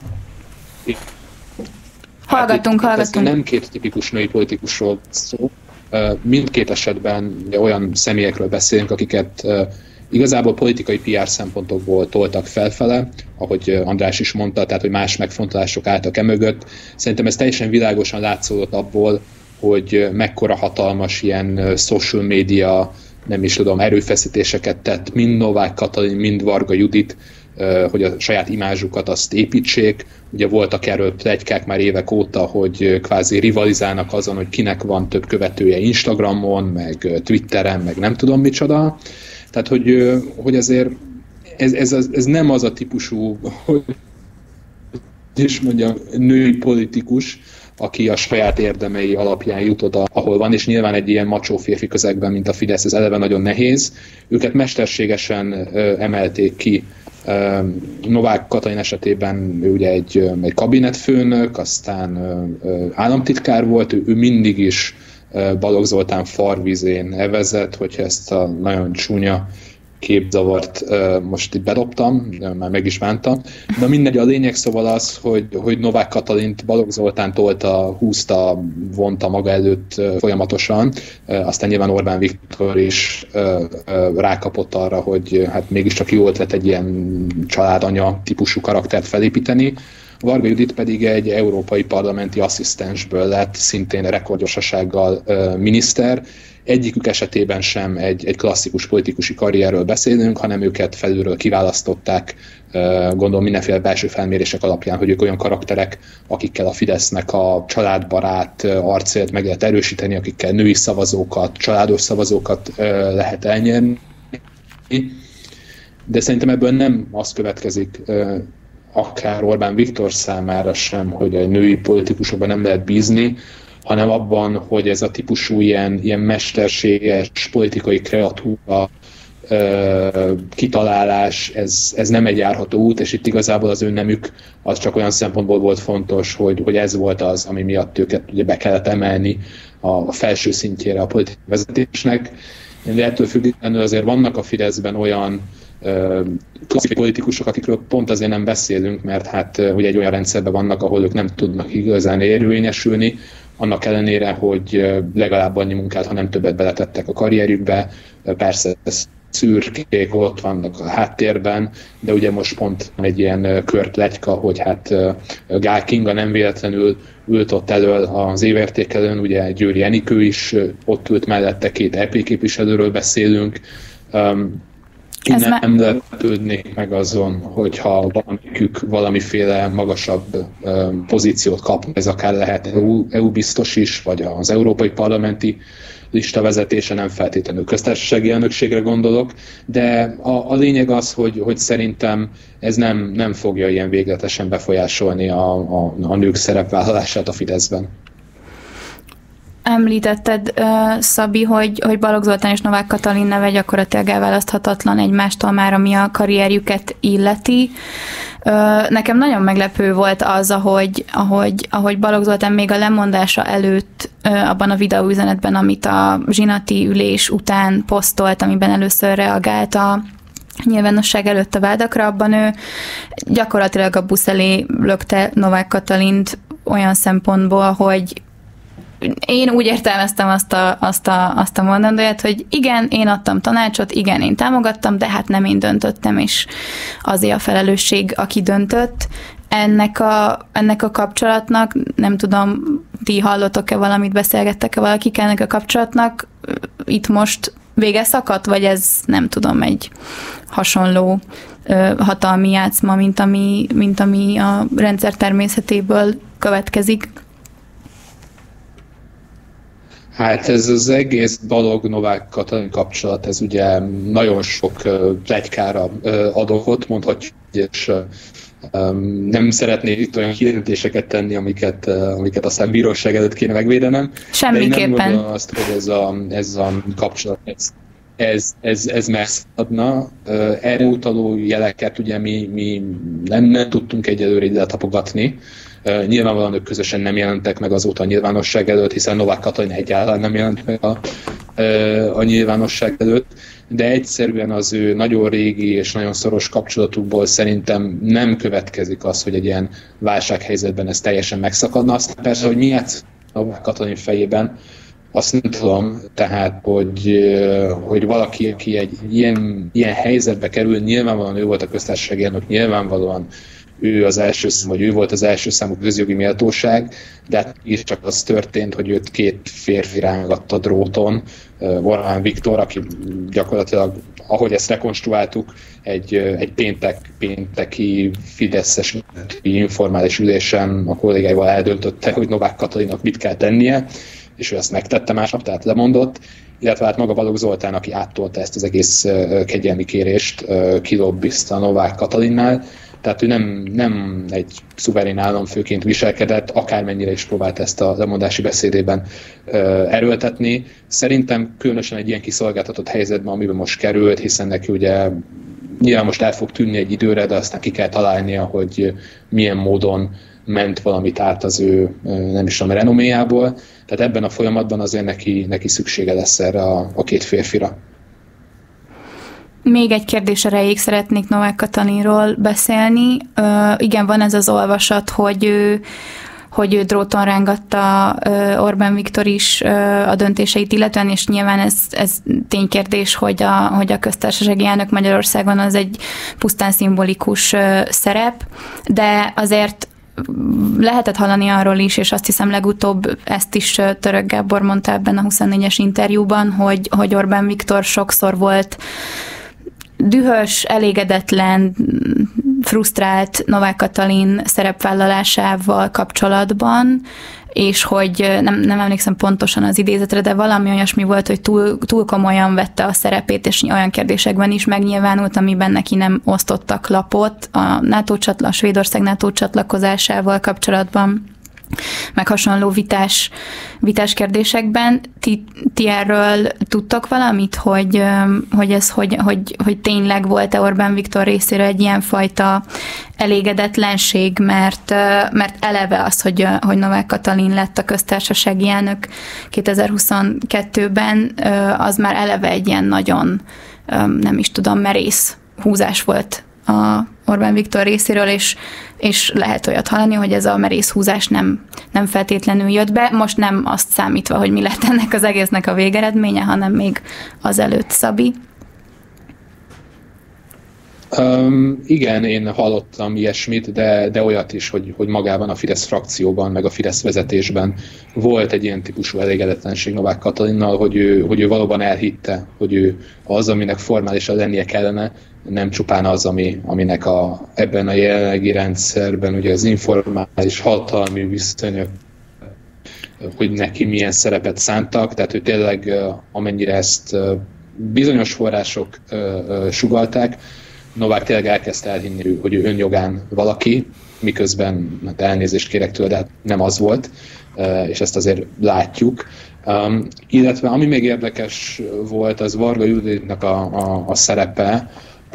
Hallgatunk, hát hallgatunk. Nem két tipikus női politikusról szó. Mindkét esetben olyan személyekről beszélünk, akiket igazából politikai pé er szempontokból toltak felfele, ahogy András is mondta, tehát hogy más megfontolások álltak e mögött. Szerintem ez teljesen világosan látszódott abból, hogy mekkora hatalmas ilyen social media, nem is tudom, erőfeszítéseket tett mind Novák Katalin, mind Varga Judit, hogy a saját imázsukat azt építsék. Ugye voltak erről pletykák már évek óta, hogy kvázi rivalizálnak azon, hogy kinek van több követője Instagramon, meg Twitteren, meg nem tudom micsoda. Tehát, hogy, hogy azért ez, ez, ez nem az a típusú, hogy is mondjam, női politikus, aki a saját érdemei alapján jut oda, ahol van, és nyilván egy ilyen macsó férfi közegben, mint a Fidesz, ez eleve nagyon nehéz. Őket mesterségesen ö, emelték ki. Ö, Novák Katalin esetében ő ugye egy, egy kabinetfőnök, aztán ö, ö, államtitkár volt, ő, ő mindig is ö, Balogh Zoltán farvizén evezett, hogyha ezt a nagyon csúnya képzavart most itt bedobtam, már meg is bántam. De mindegy, a lényeg szóval az, hogy, hogy Novák Katalint Balogh Zoltán tolta, húzta, vonta maga előtt folyamatosan, aztán nyilván Orbán Viktor is rákapott arra, hogy hát mégiscsak jó ötlet egy ilyen családanya típusú karaktert felépíteni. Varga Judit pedig egy európai parlamenti asszisztensből lett szintén rekordgyorsasággal miniszter. Egyikük esetében sem egy, egy klasszikus politikusi karrierről beszélünk, hanem őket felülről kiválasztották, gondolom mindenféle belső felmérések alapján, hogy ők olyan karakterek, akikkel a Fidesznek a családbarát arcélt meg lehet erősíteni, akikkel női szavazókat, családos szavazókat lehet elnyerni. De szerintem ebből nem az következik, akár Orbán Viktor számára sem, hogy a női politikusokban nem lehet bízni, hanem abban, hogy ez a típusú ilyen, ilyen mesterséges politikai kreatúra ö, kitalálás, ez, ez nem egy járható út, és itt igazából az ő nemük az csak olyan szempontból volt fontos, hogy, hogy ez volt az, ami miatt őket ugye be kellett emelni a felső szintjére a politikai vezetésnek. De ettől függetlenül azért vannak a Fideszben olyan klasszikus politikusok, akikről pont azért nem beszélünk, mert hát ugye egy olyan rendszerben vannak, ahol ők nem tudnak igazán érvényesülni, annak ellenére, hogy legalább annyi munkát, ha nem többet beletettek a karrierjükbe, persze szürkék ott vannak a háttérben, de ugye most pont egy ilyen körpletyka, hogy hát Gál Kinga nem véletlenül ült ott elől az évértékelőn, ugye Győri Enikő is ott ült mellette, két é pé képviselőről beszélünk. Én nem, nem lepődnék meg azon, hogyha valamikük valamiféle magasabb uh, pozíciót kap, ez akár lehet é u, é u biztos is, vagy az európai parlamenti lista vezetése, nem feltétlenül köztársasági elnökségre gondolok, de a, a lényeg az, hogy, hogy szerintem ez nem, nem fogja ilyen végletesen befolyásolni a, a, a nők szerepvállalását a Fideszben. Említetted, uh, Szabi, hogy, hogy Balogh Zoltán és Novák Katalin neve gyakorlatilag elválaszthatatlan egymástól már, ami a karrierjüket illeti. Uh, nekem nagyon meglepő volt az, ahogy, ahogy, ahogy Balogh Zoltán még a lemondása előtt uh, abban a videóüzenetben, amit a zsinati ülés után posztolt, amiben először reagált a nyilvánosság előtt a vádakra, abban ő gyakorlatilag a busz elé lökte Novák Katalint olyan szempontból, hogy én úgy értelmeztem azt a, azt, a, azt a mondandóját, hogy igen, én adtam tanácsot, igen, én támogattam, de hát nem én döntöttem, és azért a felelősség, aki döntött. Ennek a, ennek a kapcsolatnak, nem tudom, ti hallottok-e valamit, beszélgettek-e valakik ennek a kapcsolatnak, itt most vége szakadt, vagy ez nem tudom, egy hasonló ö, hatalmi játszma, mint ami, mint ami a rendszer természetéből következik? Hát ez az egész Balogh-Novák Katalin kapcsolat, ez ugye nagyon sok pletykára ad okot, mondhatjuk, és nem szeretnék itt olyan hirdetéseket tenni, amiket, amiket aztán bíróság előtt kéne megvédenem. Semmiképpen. De én nem gondolom azt, hogy ez a, ez a kapcsolat, ez, ez, ez, ez messze adna. Erre utaló jeleket ugye mi, mi nem, nem tudtunk egyelőre ide tapogatni. Uh, nyilvánvalóan ők közösen nem jelentek meg azóta a nyilvánosság előtt, hiszen Novák Katalin egyáltalán nem jelent meg a, uh, a nyilvánosság előtt, de egyszerűen az ő nagyon régi és nagyon szoros kapcsolatukból szerintem nem következik az, hogy egy ilyen válsághelyzetben ez teljesen megszakadna. Aztán persze, hogy mi játszik Novák Katalin fejében, azt nem tudom, tehát, hogy, hogy valaki, aki egy ilyen, ilyen helyzetbe kerül, nyilvánvalóan ő volt a köztársasági elnök, nyilvánvalóan ő az első szám, vagy ő volt az első számú közjogi méltóság, de hát is csak az történt, hogy őt két férfi rángatta dróton. Orbán Viktor, aki gyakorlatilag, ahogy ezt rekonstruáltuk, egy, egy péntek, pénteki fideszes informális ülésen a kollégáival eldöntötte, hogy Novák Katalinnak mit kell tennie, és ő ezt megtette másnap, tehát lemondott, illetve hát maga Balogh Zoltán, aki áttolta ezt az egész kegyelmi kérést, kilobbizta Novák Katalinnál. Tehát ő nem, nem egy szuverén államfőként viselkedett, akármennyire is próbált ezt a lemondási beszédében ö, erőltetni. Szerintem különösen egy ilyen kiszolgáltatott helyzetben, amiben most került, hiszen neki ugye nyilván most el fog tűnni egy időre, de aztán ki kell találnia, hogy milyen módon ment valamit át az ő, nem is tudom, renoméjából. Tehát ebben a folyamatban azért neki, neki szüksége lesz erre a, a két férfira. Még egy kérdés erejéig szeretnék Novák Katalinról beszélni. Uh, igen, van ez az olvasat, hogy ő hogy ő dróton rángatta Orbán Viktor is a döntéseit illetően, és nyilván ez, ez ténykérdés, hogy a, hogy a köztársasági elnök Magyarországon az egy pusztán szimbolikus szerep, de azért lehetett hallani arról is, és azt hiszem legutóbb ezt is Török Gábor mondta ebben a huszonnégyes interjúban, hogy, hogy Orbán Viktor sokszor volt dühös, elégedetlen, frusztrált Novák Katalin szerepvállalásával kapcsolatban, és hogy nem, nem emlékszem pontosan az idézetre, de valami olyasmi volt, hogy túl, túl komolyan vette a szerepét, és olyan kérdésekben is megnyilvánult, amiben neki nem osztottak lapot a NATO csatla, a Svédország NATO csatlakozásával kapcsolatban, meg hasonló vitás, vitás kérdésekben. Ti, ti erről tudtok valamit, hogy, hogy ez hogy, hogy, hogy tényleg volt-e Orbán Viktor részéről egy ilyen fajta elégedetlenség, mert, mert eleve az, hogy, hogy Novák Katalin lett a köztársasági elnök kétezer-huszonkettőben, az már eleve egy ilyen nagyon, nem is tudom, merész húzás volt a Orbán Viktor részéről, és, és lehet olyat hallani, hogy ez a merész húzás nem, nem feltétlenül jött be. Most nem azt számítva, hogy mi lett ennek az egésznek a végeredménye, hanem még azelőtt. Szabi? Um, igen, én hallottam ilyesmit, de, de olyat is, hogy, hogy magában a Fidesz frakcióban, meg a Fidesz vezetésben volt egy ilyen típusú elégedetlenség Novák Katalinnal, hogy ő, hogy ő valóban elhitte, hogy ő az, aminek formálisan lennie kellene, nem csupán az, ami, aminek a, ebben a jelenlegi rendszerben ugye az informális hatalmi viszonyok, hogy neki milyen szerepet szántak, tehát ő tényleg amennyire ezt bizonyos források sugallták, Novák tényleg elkezdte elhinni, hogy ő önjogán valaki, miközben hát elnézést kérek tőle, de hát nem az volt, és ezt azért látjuk. Um, illetve ami még érdekes volt, az Varga Juditnak a, a, a szerepe,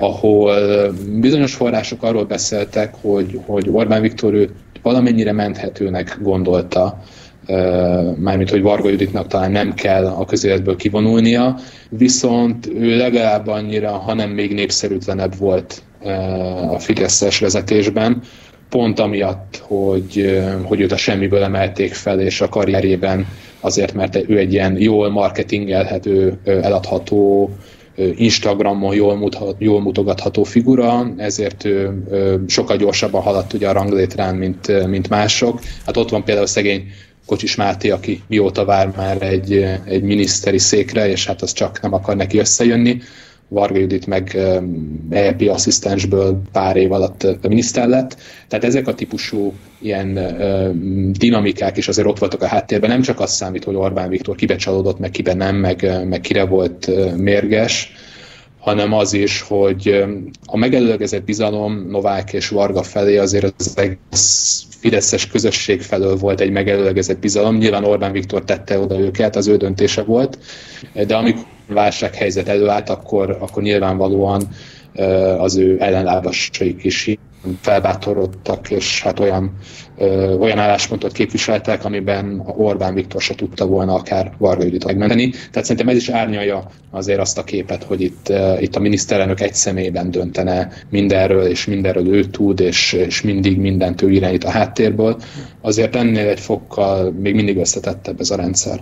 ahol bizonyos források arról beszéltek, hogy, hogy Orbán Viktor őt valamennyire menthetőnek gondolta, mármint, hogy Varga Juditnak talán nem kell a közéletből kivonulnia, viszont ő legalább annyira, hanem még népszerűtlenebb volt a fideszes vezetésben, pont amiatt, hogy, hogy őt a semmiből emelték fel, és a karrierjében azért, mert ő egy ilyen jól marketingelhető, eladható, Instagramon jól, mutat, jól mutogatható figura, ezért ő sokkal gyorsabban haladt ugye a ranglétrán, mint, mint mások. Hát ott van például szegény Kocsis Máté, aki mióta vár már egy, egy miniszteri székre, és hát az csak nem akar neki összejönni. Varga Judit meg é é pé asszisztensből pár év alatt miniszter lett. Tehát ezek a típusú ilyen dinamikák is azért ott voltak a háttérben. Nem csak az számít, hogy Orbán Viktor kibe csalódott, meg kibe nem, meg, meg kire volt mérges, hanem az is, hogy a megelőlegezett bizalom Novák és Varga felé azért az egész fideszes közösség felől volt egy megelőlegezett bizalom. Nyilván Orbán Viktor tette oda őket, az ő döntése volt, de amikor a válsághelyzet előállt, akkor, akkor nyilvánvalóan az ő ellenlábasaik is felbátorodtak, és hát olyan, olyan álláspontot képviseltek, amiben Orbán Viktor se tudta volna akár Varga Judit megmenteni. Tehát szerintem ez is árnyalja azért azt a képet, hogy itt, itt a miniszterelnök egy személyben döntene mindenről, és mindenről ő tud, és, és mindig mindent ő irányít a háttérből. Azért ennél egy fokkal még mindig összetettebb ez a rendszer.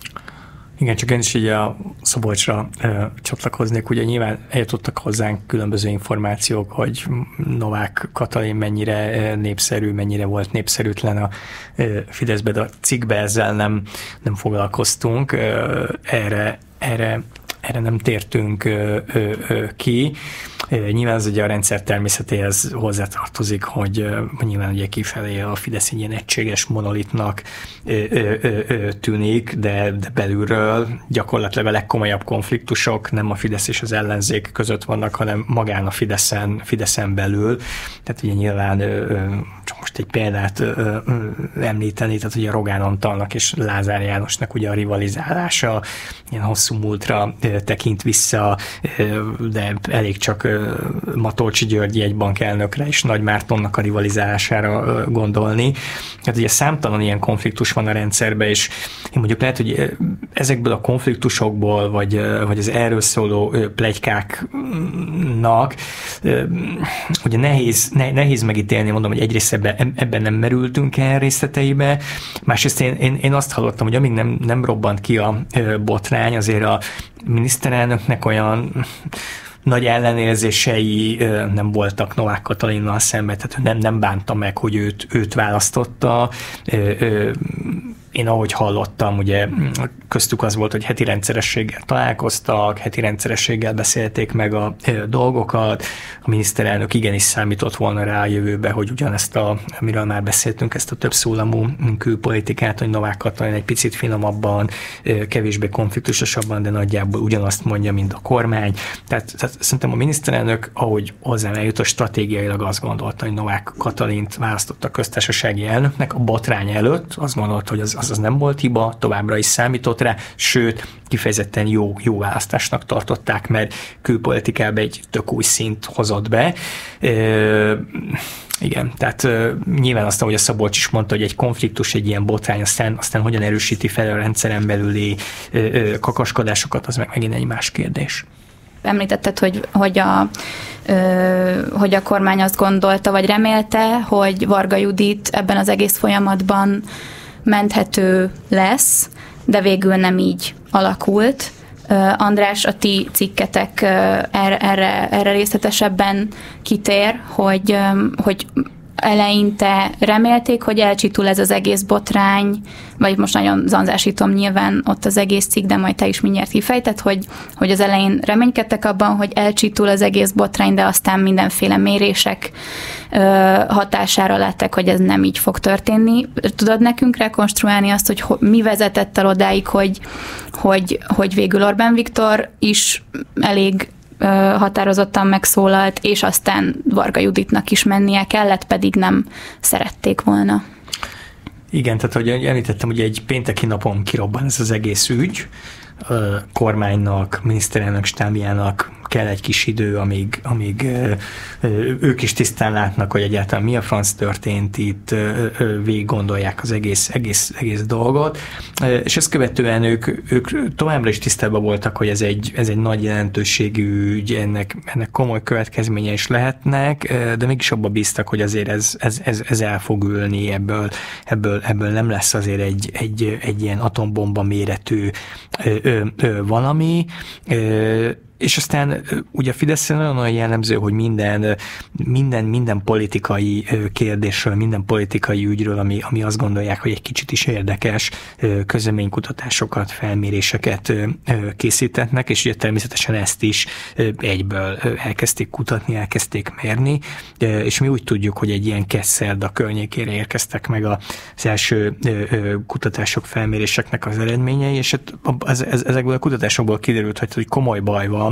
Igen, csak én is így a Szabolcsra ö, csatlakoznék. Ugye nyilván eljutottak hozzánk különböző információk, hogy Novák Katalin mennyire népszerű, mennyire volt népszerűtlen a ö, Fideszbe, de a cikkbe ezzel nem, nem foglalkoztunk. Ö, erre, erre, erre nem tértünk ö, ö, ö, ki. Nyilván az ugye a rendszer természetéhez hozzátartozik, hogy nyilván ugye kifelé a Fidesz ilyen egységes monolitnak tűnik, de, de belülről gyakorlatilag a legkomolyabb konfliktusok nem a Fidesz és az ellenzék között vannak, hanem magán a Fideszen, Fideszen belül. Tehát ugye nyilván csak most egy példát említeni, tehát ugye Rogán Antalnak és Lázár Jánosnak ugye a rivalizálása ilyen hosszú múltra tekint vissza, de elég csak Matolcsy György jegybankelnökre és Nagy Mártonnak a rivalizálására gondolni. Hát ugye számtalan ilyen konfliktus van a rendszerben, és én mondjuk lehet, hogy ezekből a konfliktusokból, vagy, vagy az erről szóló pletykáknak ugye nehéz, nehéz megítélni, mondom, hogy egyrészt ebben, ebben nem merültünk el részleteibe, másrészt én, én, én azt hallottam, hogy amíg nem, nem robbant ki a botrány, azért a miniszterelnöknek olyan nagy ellenérzései nem voltak Novák Katalinnal szemben, tehát nem, nem bánta meg, hogy őt, őt választotta. Én ahogy hallottam, ugye köztük az volt, hogy heti rendszerességgel találkoztak, heti rendszerességgel beszélték meg a dolgokat. A miniszterelnök igenis számított volna rá a jövőbe, hogy ugyanezt, a, amiről már beszéltünk, ezt a többszólamú külpolitikát, hogy Novák Katalin egy picit finomabban, kevésbé konfliktusosabban, de nagyjából ugyanazt mondja, mint a kormány. Tehát, tehát szerintem a miniszterelnök, ahogy hozzám eljutott, stratégiailag azt gondolta, hogy Novák Katalint választotta köztársasági elnöknek a botrány előtt, azt gondolta, hogy az, az, az nem volt hiba, továbbra is számított rá, sőt, kifejezetten jó, jó választásnak tartották, mert külpolitikában egy tök új szint hozott be. Ö, igen, tehát ö, nyilván azt, ahogy a Szabolcs is mondta, hogy egy konfliktus, egy ilyen botrány, aztán, aztán hogyan erősíti fel a rendszeren belüli ö, ö, kakaskodásokat, az meg megint egy más kérdés. Említetted, hogy, hogy, a, ö, hogy a kormány azt gondolta, vagy remélte, hogy Varga Judit ebben az egész folyamatban menthető lesz, de végül nem így alakult. András, a ti cikketek erre, erre részletesebben kitér, hogy, hogy eleinte remélték, hogy elcsitul ez az egész botrány, vagy most nagyon zanzásítom nyilván ott az egész cikk, de majd te is mindjárt kifejted, hogy, hogy az elején reménykedtek abban, hogy elcsitul az egész botrány, de aztán mindenféle mérések ö, hatására látták, hogy ez nem így fog történni. Tudod nekünk rekonstruálni azt, hogy ho, mi vezetett el odáig, hogy, hogy, hogy végül Orbán Viktor is elég határozottan megszólalt, és aztán Varga Juditnak is mennie kellett, pedig nem szerették volna. Igen, tehát ahogy említettem, ugye egy pénteki napon kirobban ez az egész ügy, kormánynak, miniszterelnök stábjának kell egy kis idő, amíg, amíg ők is tisztán látnak, hogy egyáltalán mi a franc történt itt, végig gondolják az egész, egész, egész dolgot, és ezt követően ők, ők továbbra is tisztában voltak, hogy ez egy, ez egy nagy jelentőségű ügy, ennek, ennek komoly következménye is lehetnek, de mégis abba bíztak, hogy azért ez, ez, ez, ez el fog ülni, ebből, ebből, ebből nem lesz azért egy, egy, egy ilyen atombomba méretű ö, ö, valami, ö, és aztán ugye a Fideszre nagyon jellemző, hogy minden, minden, minden politikai kérdésről, minden politikai ügyről, ami, ami azt gondolják, hogy egy kicsit is érdekes, közleménykutatásokat, felméréseket készítetnek, és ugye természetesen ezt is egyből elkezdték kutatni, elkezdték mérni, és mi úgy tudjuk, hogy egy ilyen kedd-szerda környékére érkeztek meg az első kutatások, felméréseknek az eredményei, és ezekből a kutatásokból kiderült, hogy komoly baj van.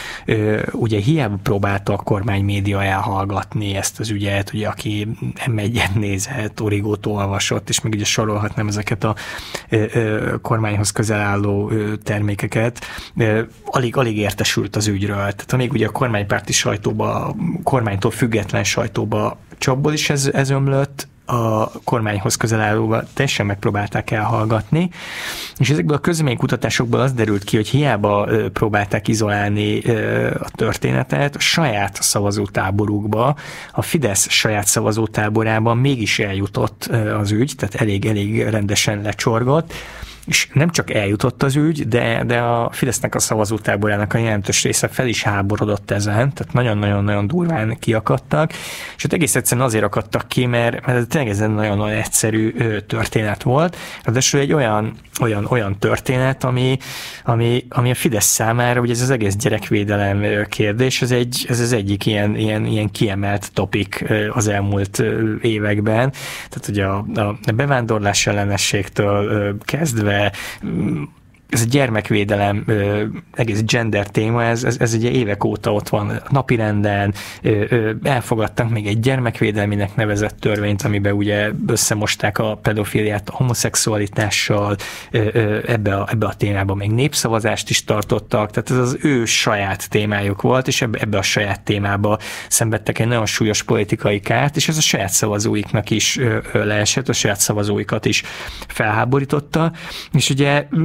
Ugye hiába próbálta a kormánymédia elhallgatni ezt az ügyet, ugye aki em egyet nézett, Origót olvasott, és még ugye sorolhatnám ezeket a kormányhoz közel álló termékeket, alig, alig értesült az ügyről. Tehát amíg ugye a kormánypárti sajtóba, kormánytól független sajtóba csapból is ez, ez ömlött, a kormányhoz közel állóval teljesen megpróbálták elhallgatni, és ezekből a közleménykutatásokból az derült ki, hogy hiába próbálták izolálni a történetet, a saját szavazótáborukba, a Fidesz saját szavazótáborában mégis eljutott az ügy, tehát elég-elég rendesen lecsorgott, és nem csak eljutott az ügy, de, de a Fidesznek a szavazótáborának a jelentős része fel is háborodott ezen, tehát nagyon-nagyon-nagyon durván kiakadtak, és ott egész egyszerűen azért akadtak ki, mert, mert ez tényleg ez egy nagyon-nagyon egyszerű történet volt, de egy olyan, olyan, olyan történet, ami, ami, ami a Fidesz számára, ugye ez az egész gyerekvédelem kérdés, ez, egy, ez az egyik ilyen, ilyen, ilyen kiemelt topik az elmúlt években, tehát ugye a, a bevándorlás ellenességtől kezdve ez a gyermekvédelem, egész gender téma, ez, ez, ez ugye évek óta ott van napirenden, elfogadtak még egy gyermekvédelminek nevezett törvényt, amiben ugye összemosták a pedofiliát a homoszexualitással, ebbe a, ebbe a témában még népszavazást is tartottak, tehát ez az ő saját témájuk volt, és ebbe, ebbe a saját témába szenvedtek egy nagyon súlyos politikai kárt, és ez a saját szavazóiknak is leesett, a saját szavazóikat is felháborította, és ugye lát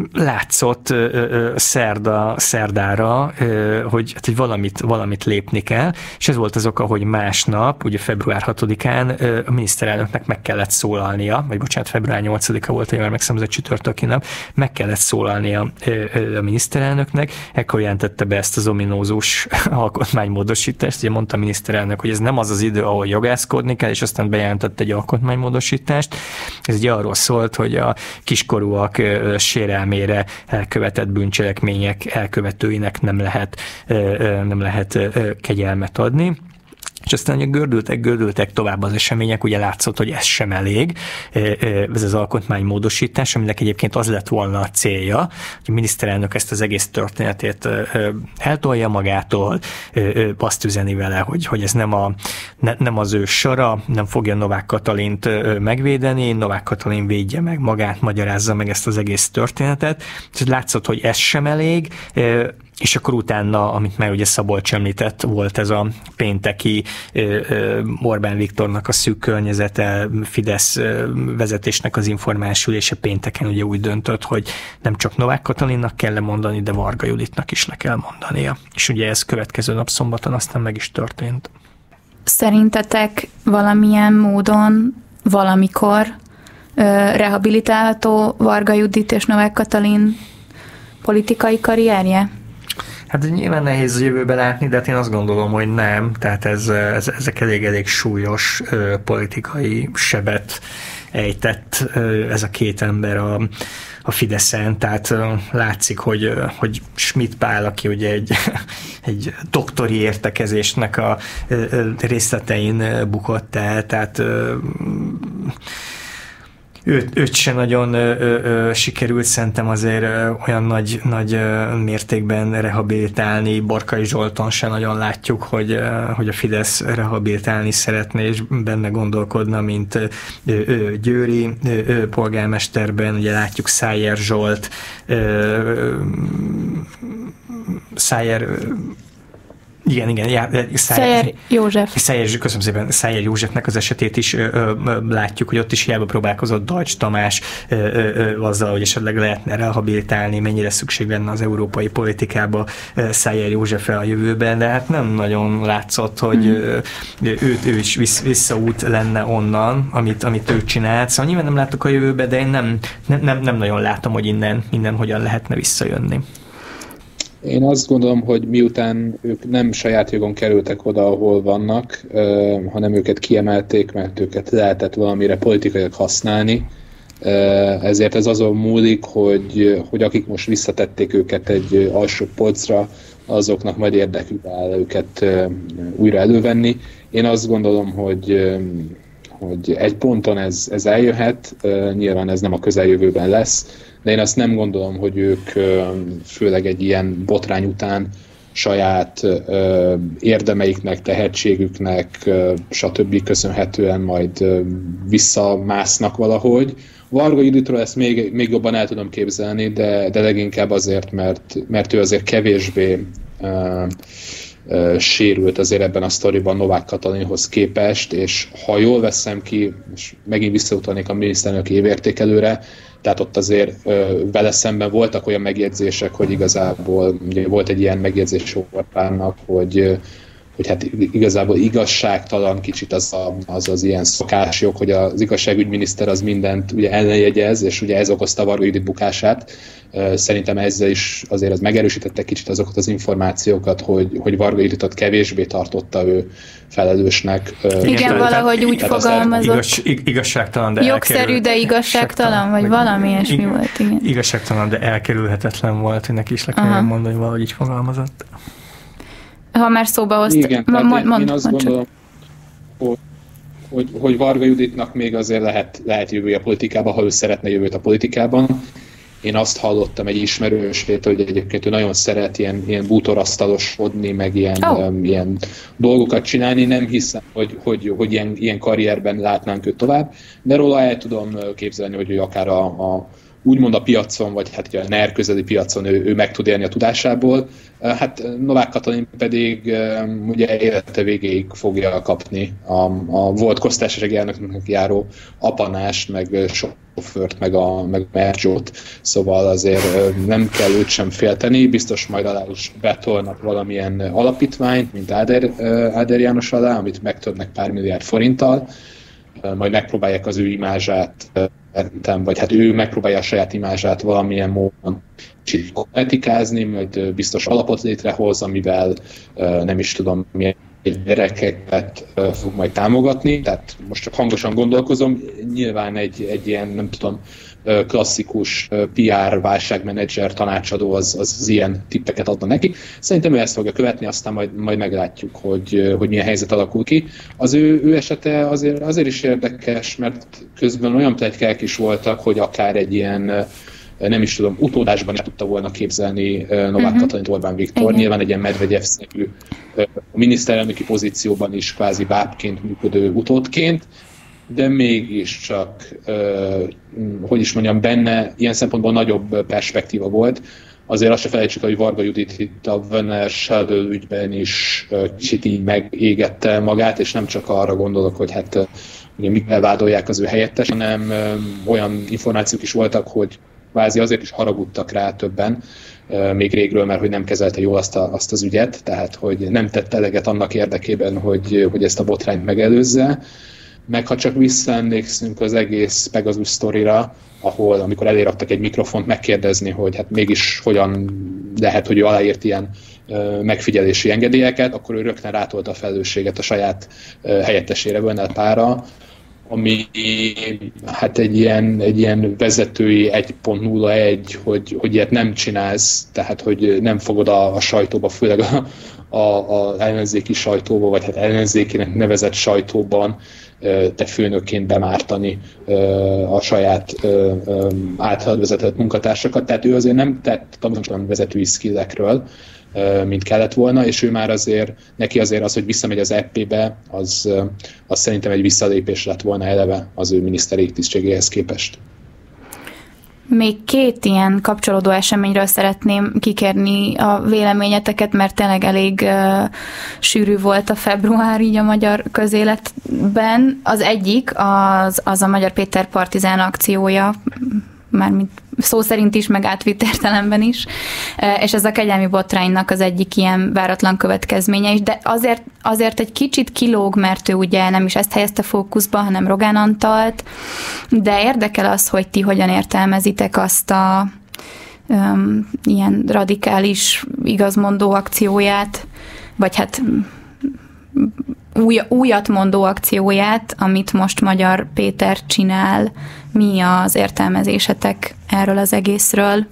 látszott szerda, szerdára, hogy, hát, hogy valamit, valamit lépni kell, és ez volt az oka, hogy másnap, ugye február hatodikán a miniszterelnöknek meg kellett szólalnia, vagy bocsánat, február nyolcadika volt, hogy már megszámozott csütörtöki nap, meg kellett szólalnia a miniszterelnöknek, ekkor jelentette be ezt az ominózus alkotmánymódosítást, ugye mondta a miniszterelnök, hogy ez nem az az idő, ahol jogászkodni kell, és aztán bejelentette egy alkotmánymódosítást. Ez ugye arról szólt, hogy a kiskorúak sérelmére elkövetett bűncselekmények elkövetőinek nem lehet, nem lehet kegyelmet adni. És aztán ugye gördültek, gördültek tovább az események, ugye látszott, hogy ez sem elég, ez az alkotmánymódosítás, aminek egyébként az lett volna a célja, hogy a miniszterelnök ezt az egész történetét eltolja magától, azt üzeni vele, hogy, hogy ez nem, a, ne, nem az ő sora, nem fogja Novák Katalint megvédeni, Novák Katalin védje meg magát, magyarázza meg ezt az egész történetet. És látszott, hogy ez sem elég, és akkor utána, amit már ugye Szabolcs említett, volt ez a pénteki Orbán Viktornak a szűk környezete, Fidesz vezetésnek az informális ülése pénteken ugye úgy döntött, hogy nem csak Novák Katalinnak kell lemondani, de Varga Juditnak is le kell mondania. És ugye ez következő nap szombaton aztán meg is történt. Szerintetek valamilyen módon, valamikor rehabilitálható Varga Judit és Novák Katalin politikai karrierje? Hát nyilván nehéz a jövőbe látni, de hát én azt gondolom, hogy nem. Tehát ez, ez, ezek elég-elég súlyos ö, politikai sebet ejtett ö, ez a két ember a, a Fideszen. Tehát ö, látszik, hogy, ö, hogy Schmidt Pál, aki ugye egy, egy doktori értekezésnek a ö, ö, részletein bukott el, tehát ö, Őt, őt se nagyon ö, ö, sikerült szerintem azért ö, olyan nagy, nagy ö, mértékben rehabilitálni. Barkai Zsolton se nagyon látjuk, hogy, ö, hogy a Fidesz rehabilitálni szeretné és benne gondolkodna, mint ö, ö, Győri ö, ö, polgármesterben. Ugye látjuk Szájer Zsolt, ö, Szájer Igen, igen. Já, Szájer József. Szájer, köszönöm szépen, Szájer Józsefnek az esetét is ö, ö, látjuk, hogy ott is hiába próbálkozott Deutsch Tamás ö, ö, ö, azzal, hogy esetleg lehetne rehabilitálni, mennyire szükség lenne az európai politikába ö, Szájer Józseffel a jövőben, de hát nem nagyon látszott, hogy ö, őt ő is vissz, visszaút lenne onnan, amit, amit ő csinált. Szóval nyilván nem látok a jövőbe, de én nem, nem, nem, nem nagyon látom, hogy innen, innen hogyan lehetne visszajönni. Én azt gondolom, hogy miután ők nem saját jogon kerültek oda, ahol vannak, hanem őket kiemelték, mert őket lehetett valamire politikailag használni, ezért ez azon múlik, hogy, hogy akik most visszatették őket egy alsó polcra, azoknak majd érdekük áll őket újra elővenni. Én azt gondolom, hogy, hogy egy ponton ez, ez eljöhet, nyilván ez nem a közeljövőben lesz, de én azt nem gondolom, hogy ők főleg egy ilyen botrány után saját érdemeiknek, tehetségüknek, stb. Köszönhetően majd visszamásznak valahogy. Varga Juditról ezt még, még jobban el tudom képzelni, de, de leginkább azért, mert, mert ő azért kevésbé uh, uh, sérült azért ebben a sztoriban Novák Katalinhoz képest, és ha jól veszem ki, és megint visszautalnék a miniszterelnök évértékelőre, tehát ott azért ö, vele szemben voltak olyan megjegyzések, hogy igazából ugye volt egy ilyen megjegyzés Orbánnak, hogy, hogy hát igazából igazságtalan kicsit az, a, az az ilyen szokásjog, hogy az igazságügyminiszter az mindent ugye ellenjegyez, és ugye ez okozta Varga Judit bukását. Szerintem ezzel is azért az megerősítette kicsit azokat az információkat, hogy, hogy Varga Juditot kevésbé tartotta ő felelősnek. Igen, igen valahogy úgy fogalmazott. Igaz, igazságtalan, de jogszerű, de igazságtalan, vagy valami ilyesmi volt. Igen. Igazságtalan, de elkerülhetetlen volt, hogy neki is le kellene mondani, hogy valahogy így fogalmazott. Ha már szóba hozta. Igen, ma, mond, én, mond, én azt mond gondolom, hogy, hogy, hogy Varga Juditnak még azért lehet, lehet jövője a politikában, ha ő szeretne jövőt a politikában. Én azt hallottam egy ismerősrétől, hogy egyébként ő nagyon szeret ilyen, ilyen bútorasztalosodni, meg ilyen, oh. um, ilyen dolgokat csinálni. Nem hiszem, hogy, hogy, hogy ilyen, ilyen karrierben látnánk őt tovább, de róla el tudom képzelni, hogy ő akár a, a úgymond a piacon, vagy hát a NER közeli piacon ő, ő meg tud élni a tudásából. Hát Novák Katalin pedig ugye élete végéig fogja kapni a, a volt köztársasági elnöknek járó apanást, meg sofőrt, meg a, meg a mergyót, szóval azért nem kell őt sem félteni, biztos majd alá is betolnak valamilyen alapítványt, mint Áder, Áder János alá, amit megtörnek pár milliárd forinttal, majd megpróbálják az ő imázsát, vagy hát ő megpróbálja a saját imázsát valamilyen módon etikázni, majd biztos alapot létrehoz, amivel nem is tudom milyen gyerekeket fog majd támogatni, tehát most csak hangosan gondolkozom, nyilván egy, egy ilyen, nem tudom, klasszikus pé er válságmenedzser tanácsadó az, az, az ilyen tippeket adna neki. Szerintem ő ezt fogja követni, aztán majd, majd meglátjuk, hogy, hogy milyen helyzet alakul ki. Az ő, ő esete azért, azért is érdekes, mert közben olyan pletykák is voltak, hogy akár egy ilyen, nem is tudom, utódásban is tudta volna képzelni Novák uh-huh. Katalint Orbán Viktor. Igen. Nyilván egy ilyen Medvegyev-szerű miniszterelnöki pozícióban is kvázi bábként működő utódként, de mégiscsak, hogy is mondjam, benne ilyen szempontból nagyobb perspektíva volt. Azért azt se felejtsük, hogy Varga Judit itt a Werner Schadl ügyben is kicsit így megégette magát, és nem csak arra gondolok, hogy hát ugye mikkel vádolják az ő helyettes, hanem olyan információk is voltak, hogy kvázi azért is haragudtak rá többen, még régről, mert hogy nem kezelte jól azt, a, azt az ügyet, tehát hogy nem tett eleget annak érdekében, hogy, hogy ezt a botrányt megelőzze. Meg ha csak visszaemlékszünk az egész Pegasus sztorira, ahol amikor eléraktak egy mikrofont megkérdezni, hogy hát mégis hogyan lehet, hogy ő aláírt ilyen ö, megfigyelési engedélyeket, akkor ő rögtön rátolta a felelősséget a saját ö, helyettesére, Vönel Pára, ami hát egy ilyen, egy ilyen vezetői egy pont nulla egy, hogy, hogy ilyet nem csinálsz, tehát hogy nem fogod a, a sajtóba, főleg a, a, a ellenzéki sajtóba, vagy hát ellenzékinek nevezett sajtóban te főnökként bemártani a saját általad vezetett munkatársakat. Tehát ő azért nem tett tanulmányosan vezetői skillekről, mint kellett volna, és ő már azért, neki azért az, hogy visszamegy az é pé-be, az, az szerintem egy visszalépés lett volna eleve az ő miniszteri tisztségéhez képest. Még két ilyen kapcsolódó eseményről szeretném kikérni a véleményeteket, mert tényleg elég uh, sűrű volt a február így a magyar közéletben. Az egyik az, az a Magyar Péter Partizán akciója, mármint szó szerint is, meg átvitt értelemben is, és ez a kegyelmi botránynak az egyik ilyen váratlan következménye is, de azért, azért egy kicsit kilóg, mert ő ugye nem is ezt helyezte fókuszba, hanem Rogán Antalt, de érdekel az, hogy ti hogyan értelmezitek azt a um, ilyen radikális igazmondó akcióját, vagy hát új, újat mondó akcióját, amit most Magyar Péter csinál. Mi az értelmezésetek erről az egészről?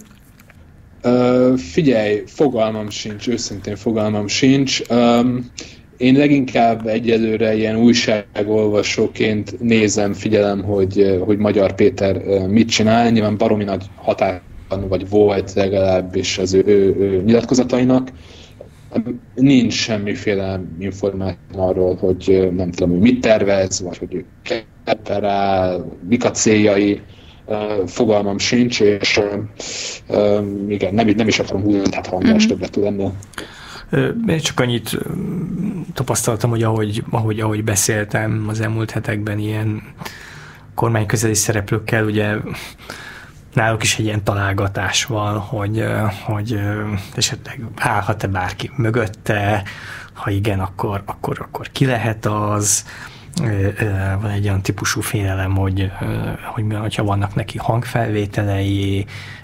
Uh, figyelj, fogalmam sincs, őszintén fogalmam sincs. Um, én leginkább egyelőre ilyen újságolvasóként nézem, figyelem, hogy, hogy Magyar Péter mit csinál. Nyilván baromi nagy határ vagy volt legalábbis az ő, ő, ő nyilatkozatainak. Nincs semmiféle információ arról, hogy nem tudom, hogy mit tervez, vagy hogy ő operál, mik a céljai, fogalmam sincs, és igen, nem, nem is akarom húzni, tehát hangás többet tud ennél. Én csak annyit tapasztaltam, hogy ahogy, ahogy, ahogy beszéltem az elmúlt hetekben ilyen kormányközeli szereplőkkel, ugye náluk is egy ilyen találgatás van, hogy, hogy esetleg állhat-e bárki mögötte, ha igen, akkor, akkor, akkor ki lehet az. Van egy olyan típusú félelem, hogy, hogy ha vannak neki hangfelvételei,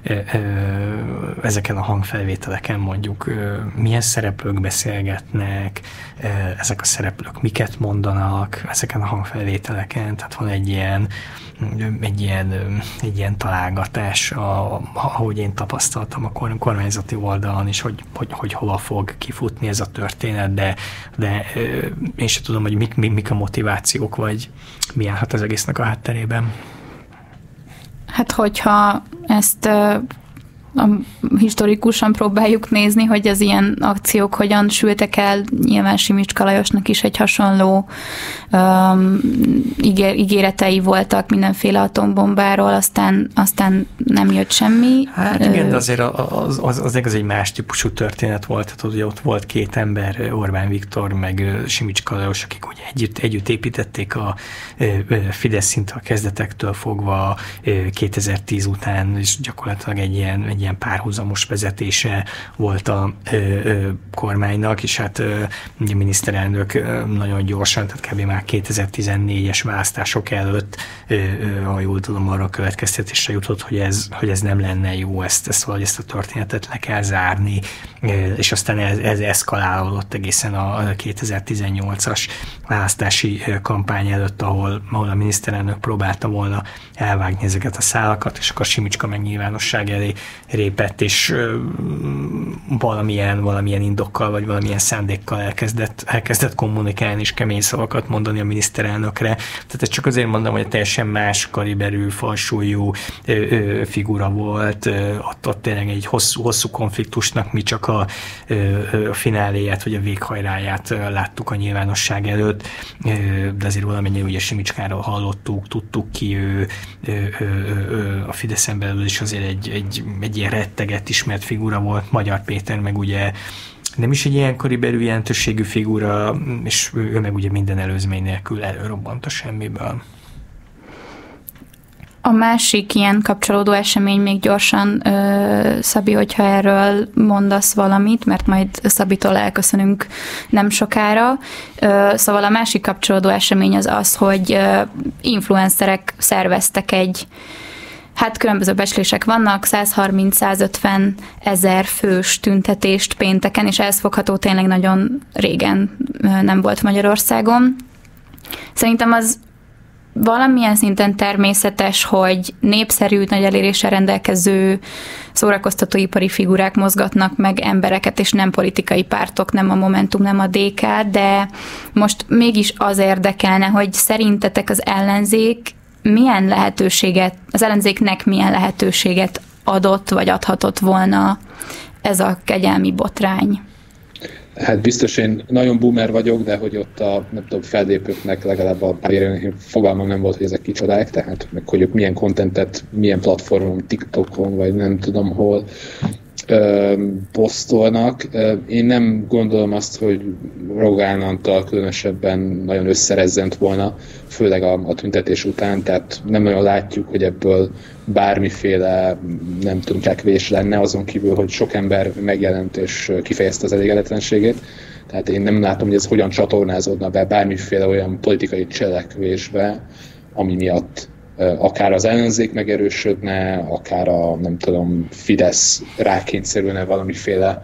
ezeken a hangfelvételeken mondjuk milyen szereplők beszélgetnek, ezek a szereplők miket mondanak ezeken a hangfelvételeken, tehát van egy ilyen, egy ilyen, egy ilyen találgatás, ahogy én tapasztaltam a kormányzati oldalon is, hogy, hogy, hogy hova fog kifutni ez a történet, de, de én sem tudom, hogy mik, mik a motivációk, vagy mi állhat az egésznek a hátterében. Hát, hogyha ezt a, historikusan próbáljuk nézni, hogy az ilyen akciók hogyan sültek el. Nyilván Simicska Lajosnak is egy hasonló um, ígér, ígéretei voltak mindenféle atombombáról, aztán, aztán nem jött semmi. Hát igen, de azért az, az, az, az egy más típusú történet volt, tehát ugye ott volt két ember, Orbán Viktor, meg Simicska Lajos, akik ugye együtt, együtt építették a Fidesz szinte a kezdetektől fogva kétezer-tíz után, és gyakorlatilag egy ilyen, egy ilyen párhuzamos vezetése volt a ö, ö, kormánynak, és hát ö, ugye a miniszterelnök ö, nagyon gyorsan, tehát kb. Már kétezer-tizennégyes választások előtt, ö, ö, ha jól tudom, arra a következtetésre jutott, hogy ez, hogy ez nem lenne jó, ezt, ezt valahogy ezt a történetet le kell zárni, ö, és aztán ez, ez eszkalálódott egészen a kétezer-tizennyolcas választási kampány előtt, ahol, ahol a miniszterelnök próbálta volna elvágni ezeket a szálakat, és akkor Simicska meg nyilvánosság elé répett, és ö, valamilyen, valamilyen indokkal, vagy valamilyen szándékkal elkezdett, elkezdett kommunikálni, és kemény szavakat mondani a miniszterelnökre. Tehát ezt csak azért mondom, hogy teljesen más kaliberű, falsúlyú ö, ö, figura volt. Ö, ott, ott tényleg egy hosszú, hosszú konfliktusnak mi csak a, ö, a fináléját, vagy a véghajráját ö, láttuk a nyilvánosság előtt, ö, de azért valamennyire ugye Simicskáról hallottuk, tudtuk ki, ő, ö, ö, ö, a Fideszen belül is azért egy, egy, egy ilyen rettegett ismert figura volt, Magyar Péter meg ugye nem is egy ilyen kaliberű jelentőségű figura, és ő meg ugye minden előzmény nélkül előrobbant a semmiből. A másik ilyen kapcsolódó esemény még gyorsan, ö, Szabi, hogyha erről mondasz valamit, mert majd Szabitól elköszönünk nem sokára. Ö, szóval a másik kapcsolódó esemény az az, hogy ö, influencerek szerveztek egy, hát különböző becslések vannak, száz harminc száz ötven ezer fős tüntetést pénteken, és ez fogható tényleg nagyon régen nem volt Magyarországon. Szerintem az valamilyen szinten természetes, hogy népszerű, nagy eléréssel rendelkező szórakoztatóipari figurák mozgatnak meg embereket, és nem politikai pártok, nem a Momentum, nem a dé ká, de most mégis az érdekelne, hogy szerintetek az ellenzék milyen lehetőséget, az ellenzéknek milyen lehetőséget adott, vagy adhatott volna ez a kegyelmi botrány? Hát biztos én nagyon boomer vagyok, de hogy ott a nem tudom, fellépőknek legalább a fogalmam nem volt, hogy ezek kicsodák, tehát meg hogy ők milyen contentet, milyen platformon, TikTokon, vagy nem tudom hol ö, posztolnak. Én nem gondolom azt, hogy Rogán Antal különösebben nagyon összerezzent volna, főleg a, a tüntetés után, tehát nem nagyon látjuk, hogy ebből bármiféle, nem tudom, cselekvés lenne, azon kívül, hogy sok ember megjelent és kifejezte az elégedetlenségét. Tehát én nem látom, hogy ez hogyan csatornázódna be bármiféle olyan politikai cselekvésbe, ami miatt akár az ellenzék megerősödne, akár a, nem tudom, Fidesz rákényszerülne valamiféle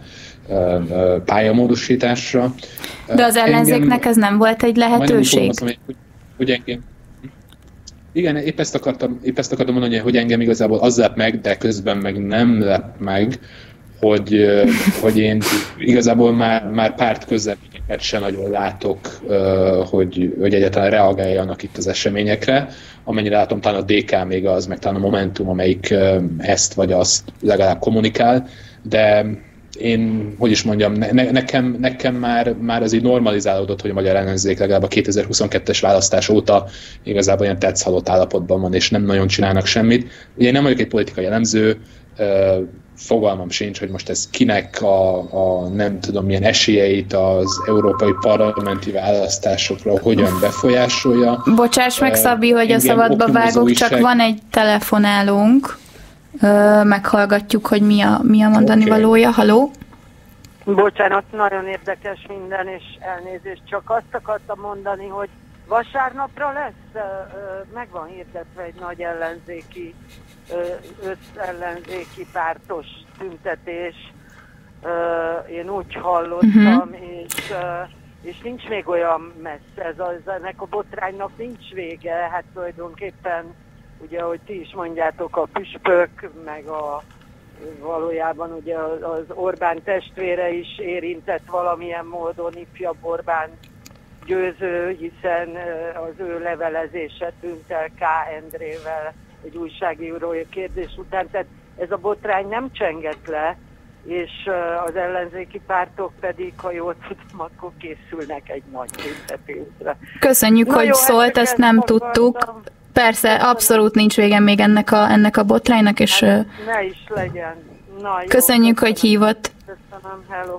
pályamódosításra. De az ellenzéknek engem, ez nem volt egy lehetőség? Mondom, hogy, hogy engem, igen, épp ezt, akartam, épp ezt akartam mondani, hogy engem igazából az lep meg, de közben meg nem lep meg, hogy, hogy én igazából már, már párt közleményeket sem nagyon látok, hogy, hogy egyáltalán reagáljanak itt az eseményekre. Amennyire látom, talán a dé ká még az, meg talán a Momentum, amelyik ezt vagy azt legalább kommunikál, de én, hogy is mondjam, ne, nekem, nekem már, már az így normalizálódott, hogy a magyar ellenzék legalább a kétezer-huszonkettes választás óta igazából ilyen tetszhalott állapotban van, és nem nagyon csinálnak semmit. Ugye én nem vagyok egy politikai elemző, fogalmam sincs, hogy most ez kinek a, a nem tudom milyen esélyeit az európai parlamenti választásokra hogyan befolyásolja. Bocsáss meg, Szabi, hogy a szabadba vágok, újság... csak van egy telefonálónk. Meghallgatjuk, hogy mi a, mi a mondani okay. valója. Haló? Bocsánat, nagyon érdekes minden, és elnézést. Csak azt akartam mondani, hogy vasárnapra lesz, meg van hirdetve egy nagy ellenzéki, összellenzéki pártos tüntetés. Én úgy hallottam, uh-huh. és, és nincs még olyan messze. Ez az, ennek a botránynak nincs vége, hát tulajdonképpen ugye, ahogy ti is mondjátok, a püspök, meg a valójában ugye az Orbán testvére is érintett valamilyen módon, ifjabb Orbán győző, hiszen az ő levelezése tűnt el K. Endrével egy újságírói kérdés után. Tehát ez a botrány nem csengett le, és az ellenzéki pártok pedig, ha jól tudom, akkor készülnek egy nagy tüntetésre. Köszönjük, Na hogy jó, szólt, ezt nem akartam. tudtuk. Persze, abszolút nincs vége még ennek a, ennek a botránynak, és... Hát, ne is legyen. Na, jó, köszönjük, köszönöm. hogy hívott. Köszönöm, hello.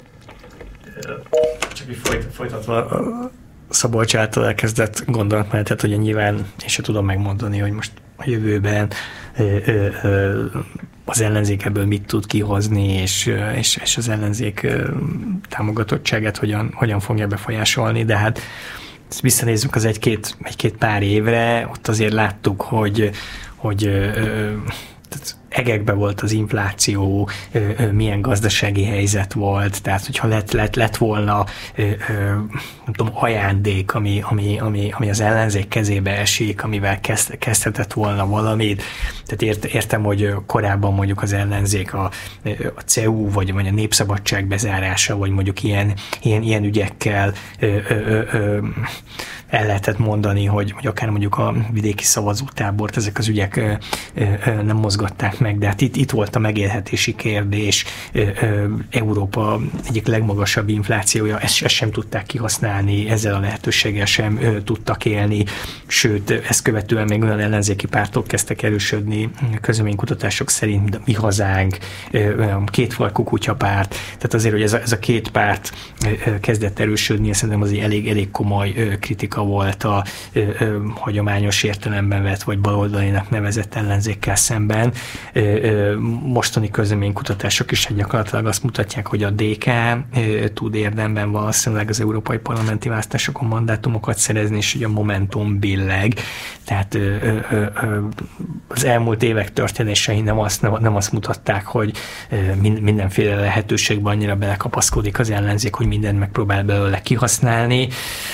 Csak így folyt, folytatva Szabolcs által elkezdett gondolatmenetet, ugye nyilván én sem tudom megmondani, hogy most a jövőben ö, ö, ö, az ellenzék ebből mit tud kihozni, és, és, és az ellenzék támogatottságát hogyan, hogyan fogja befolyásolni, de hát visszanézzük az egy-két, egy-két pár évre, ott azért láttuk, hogy, hogy ö, tehát egekbe volt az infláció, ö, ö, milyen gazdasági helyzet volt, tehát hogyha lett, lett, lett volna ö, ö, nem tudom, ajándék, ami, ami, ami, ami az ellenzék kezébe esik, amivel kezd, kezdhetett volna valamit, tehát ért, értem, hogy korábban mondjuk az ellenzék a, a cé e u, vagy, vagy a Népszabadság bezárása, vagy mondjuk ilyen, ilyen, ilyen ügyekkel ö, ö, ö, el lehetett mondani, hogy, hogy akár mondjuk a vidéki szavazótábort ezek az ügyek ö, ö, nem mozgatták meg, de hát itt, itt volt a megélhetési kérdés, ö, ö, Európa egyik legmagasabb inflációja, ezt, ezt sem tudták kihasználni, ezzel a lehetőséggel sem ö, tudtak élni, sőt, ezt követően még olyan ellenzéki pártok kezdtek erősödni, közleménykutatások szerint, mint a Mi Hazánk, Kétfarkú kutyapárt, tehát azért, hogy ez a, ez a két párt ö, kezdett erősödni, szerintem azért elég, elég komoly ö, kritika volt a ö, ö, hagyományos értelemben vett, vagy baloldalinak nevezett ellenzékkel szemben. Ö, ö, mostani közleménykutatások is gyakorlatilag azt mutatják, hogy a dé ká ö, tud érdemben valószínűleg az európai parlamenti választásokon mandátumokat szerezni, és hogy a Momentum billeg. Tehát ö, ö, ö, az elmúlt évek történései nem azt, nem, nem azt mutatták, hogy ö, mindenféle lehetőségben annyira belekapaszkodik az ellenzék, hogy mindent megpróbál belőle kihasználni.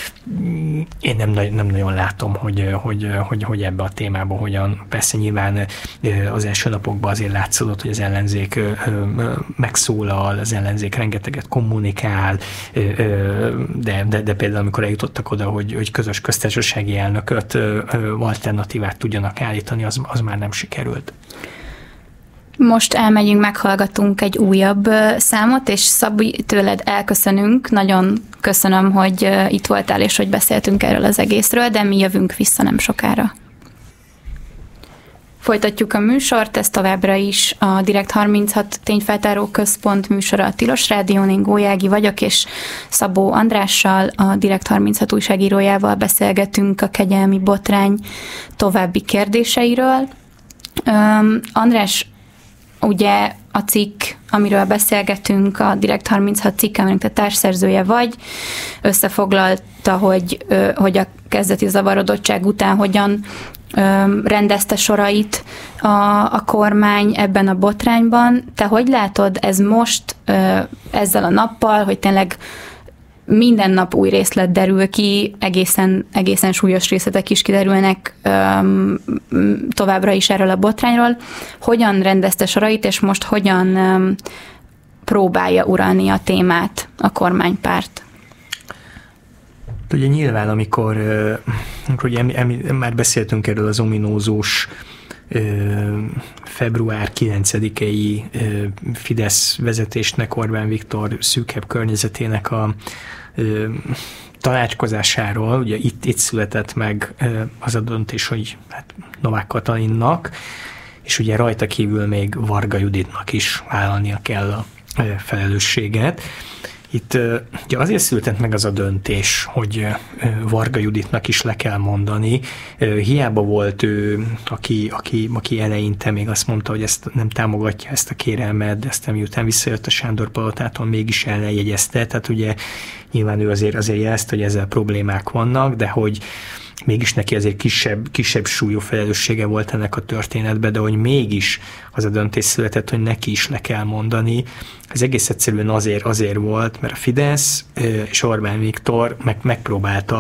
Én nem, nem nagyon látom, hogy, hogy, hogy, hogy ebbe a témába hogyan. Persze nyilván az első napokban azért látszódott, hogy az ellenzék megszólal, az ellenzék rengeteget kommunikál, de, de, de például amikor eljutottak oda, hogy, hogy közös köztársasági elnököt, alternatívát tudjanak állítani, az, az már nem sikerült. Most elmegyünk, meghallgatunk egy újabb számot, és Szabi, tőled elköszönünk. Nagyon köszönöm, hogy itt voltál, és hogy beszéltünk erről az egészről, de mi jövünk vissza nem sokára. Folytatjuk a műsort, ez továbbra is a Direkt harminchat Tényfeltáró Központ műsora a Tilos Rádión. Én Gólyági vagyok, és Szabó Andrással, a Direkt harminchat újságírójával beszélgetünk a kegyelmi botrány további kérdéseiről. Um, András, ugye a cikk, amiről beszélgetünk, a Direkt harminchat cikk, aminek te társszerzője vagy, összefoglalta, hogy, hogy a kezdeti zavarodottság után hogyan rendezte sorait a, a kormány ebben a botrányban. Te hogy látod, ez most ezzel a nappal, hogy tényleg minden nap új részlet derül ki, egészen, egészen súlyos részletek is kiderülnek öm, továbbra is erről a botrányról. Hogyan rendezte sorait, és most hogyan öm, próbálja uralni a témát a kormánypárt? Ugye nyilván, amikor, amikor ugye, emi, már beszéltünk erről az ominózus február kilencedikei Fidesz vezetésnek, Orbán Viktor szűkebb környezetének a tanácskozásáról, ugye itt, itt született meg az a döntés, hogy hát Novák Katalinnak, és ugye rajta kívül még Varga Juditnak is vállalnia kell a felelősséget. Itt ugye azért született meg az a döntés, hogy Varga Juditnak is le kell mondani. Hiába volt ő, aki, aki, aki eleinte még azt mondta, hogy ezt nem támogatja ezt a kérelmet, de aztán miután visszajött a Sándor palotától, mégis ellenjegyezte. Tehát ugye nyilván ő azért, azért jelezte, hogy ezzel problémák vannak, de hogy mégis neki azért kisebb, kisebb súlyú felelőssége volt ennek a történetben, de hogy mégis az a döntés született, hogy neki is le kell mondani. Ez egész egyszerűen azért, azért volt, mert a Fidesz és Orbán Viktor meg, megpróbálta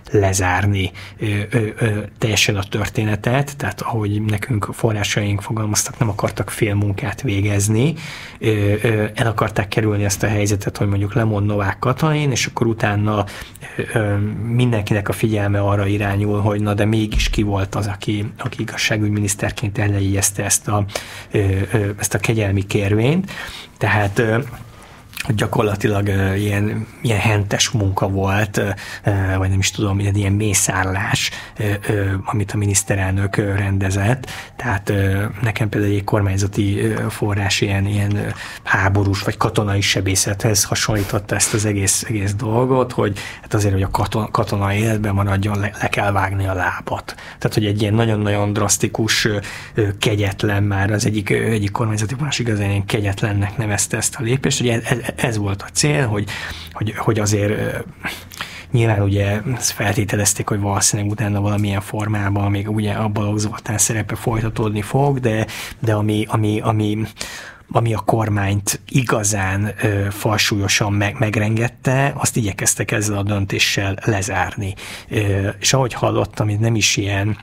lezárni ö, ö, ö, teljesen a történetet, tehát ahogy nekünk forrásaink fogalmaztak, nem akartak félmunkát végezni, ö, ö, el akarták kerülni ezt a helyzetet, hogy mondjuk lemond Novák Katalin, és akkor utána ö, ö, mindenkinek a figyelme arra irányul, hogy na de mégis ki volt az, aki, aki igazságügyminiszterként elejézte ezt a, ö, ö, ezt a kegyelmi kérvényt. Tehát ö, gyakorlatilag uh, ilyen, ilyen hentes munka volt, uh, vagy nem is tudom, ilyen, ilyen mészárlás, uh, uh, amit a miniszterelnök uh, rendezett. Tehát uh, nekem például egy kormányzati uh, forrás ilyen, ilyen uh, háborús vagy katonai sebészethez hasonlította ezt az egész, egész dolgot, hogy hát azért, hogy a katona, katona életben maradjon, le, le kell vágni a lábat. Tehát, hogy egy ilyen nagyon-nagyon drasztikus, uh, kegyetlen már az egyik, uh, egyik kormányzati forrás igazán ilyen kegyetlennek nevezte ezt a lépést, hogy ez, ez, ez volt a cél, hogy, hogy, hogy azért nyilván ugye feltételezték, hogy valószínűleg utána valamilyen formában még ugye a Balogh Zoltán szerepe folytatódni fog, de, de ami, ami, ami ami a kormányt igazán ö, falsúlyosan meg, megrengette, azt igyekeztek ezzel a döntéssel lezárni. Ö, és ahogy hallottam, itt nem is ilyen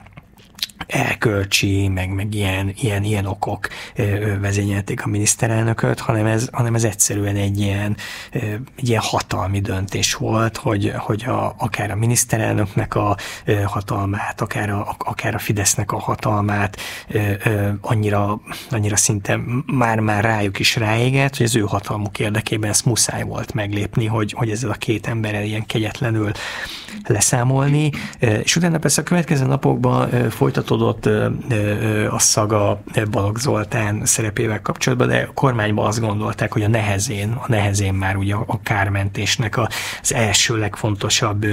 elkölcsi, meg, meg ilyen, ilyen, ilyen okok ö, vezényelték a miniszterelnököt, hanem ez, hanem ez egyszerűen egy ilyen, ö, egy ilyen hatalmi döntés volt, hogy, hogy a, akár a miniszterelnöknek a ö, hatalmát, akár a, akár a Fidesznek a hatalmát ö, ö, annyira, annyira szinte már-már rájuk is ráégett, hogy az ő hatalmuk érdekében ezt muszáj volt meglépni, hogy, hogy ezzel a két emberrel ilyen kegyetlenül leszámolni. És utána persze a következő napokban folytatódott a szaga Balogh Zoltán szerepével kapcsolatban, de a kormányban azt gondolták, hogy a nehezén, a nehezén már ugye a kármentésnek az első legfontosabb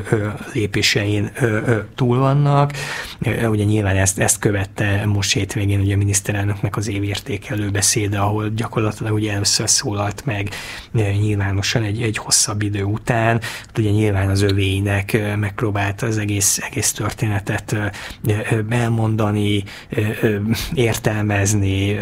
lépésein túl vannak. Ugye nyilván ezt, ezt követte most hétvégén ugye a miniszterelnöknek az évértékelő beszéde, ahol gyakorlatilag ugye először szólalt meg nyilvánosan egy, egy hosszabb idő után. Ugye nyilván az övéinek megpróbálta az egész, egész történetet elmondani, értelmezni.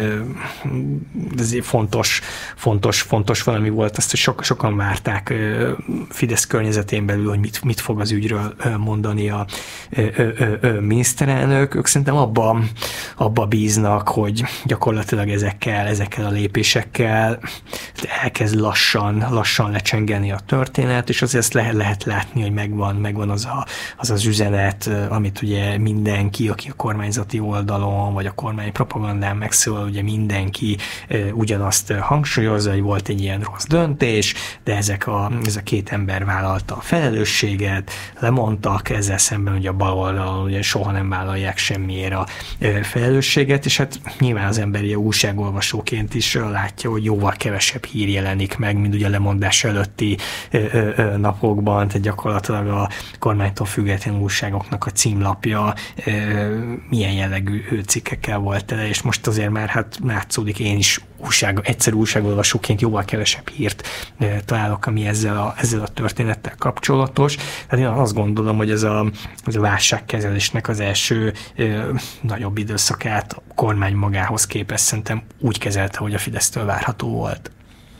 Ez fontos, fontos, fontos valami volt, azt, hogy so, sokan várták Fidesz környezetén belül, hogy mit, mit fog az ügyről mondani a miniszterelnök. Ők szerintem abba, abba bíznak, hogy gyakorlatilag ezekkel, ezekkel a lépésekkel elkezd lassan, lassan lecsengeni a történet, és azért ezt lehet, lehet látni, hogy megvan, megvan az, a, az az üzenet, amit ugye mindenki, aki a kormányzati oldalon, vagy a kormány propagandán megszólal, ugye mindenki ugyanazt hangsúlyozza, hogy volt egy ilyen rossz döntés, de ezek a, ez a két ember vállalta a felelősséget, lemondtak, ezzel szemben ugye a baloldalon ugye soha nem vállalják semmiért a felelősséget, és hát nyilván az emberi újságolvasóként is látja, hogy jóval kevesebb hír jelenik meg, mint ugye a lemondás előtti napokban, tehát gyakorlatilag a kormánytól független újságoknak a címlapja milyen jellegű cikkekkel volt tele, és most azért már hát látszódik, én is újság, egyszerű újságolvasóként jóval kevesebb hírt találok, ami ezzel a, ezzel a történettel kapcsolatos. Tehát én azt gondolom, hogy ez a, ez a válságkezelésnek az első ö, nagyobb időszakát a kormány magához képest szerintem úgy kezelte, hogy a Fidesztől várható volt.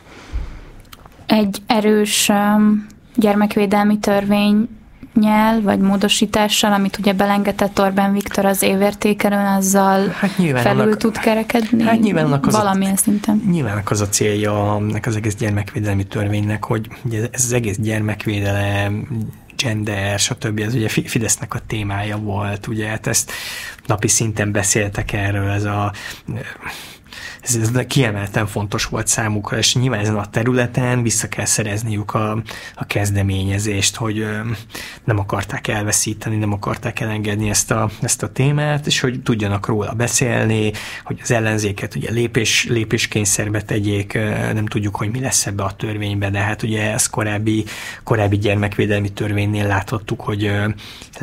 Egy erős um, gyermekvédelmi törvény nyel, vagy módosítással, amit ugye belengedett Orbán Viktor az évértékelőn, azzal hát felül annak, tud kerekedni? Hát nyilván az valamilyen a, szinten. Nyilván az a célja ennek az egész gyermekvédelmi törvénynek, hogy ugye ez az egész gyermekvédelem, gender, stb. Ez ugye Fidesznek a témája volt, ugye hát ezt napi szinten beszéltek erről, ez a Ez, ez kiemelten fontos volt számukra, és nyilván ezen a területen vissza kell szerezniük a, a kezdeményezést, hogy ö, nem akarták elveszíteni, nem akarták elengedni ezt a, ezt a témát, és hogy tudjanak róla beszélni, hogy az ellenzéket ugye lépés, lépéskényszerbe tegyék, nem tudjuk, hogy mi lesz ebbe a törvénybe, de hát ugye ezt korábbi, korábbi gyermekvédelmi törvénynél láthattuk, hogy ö,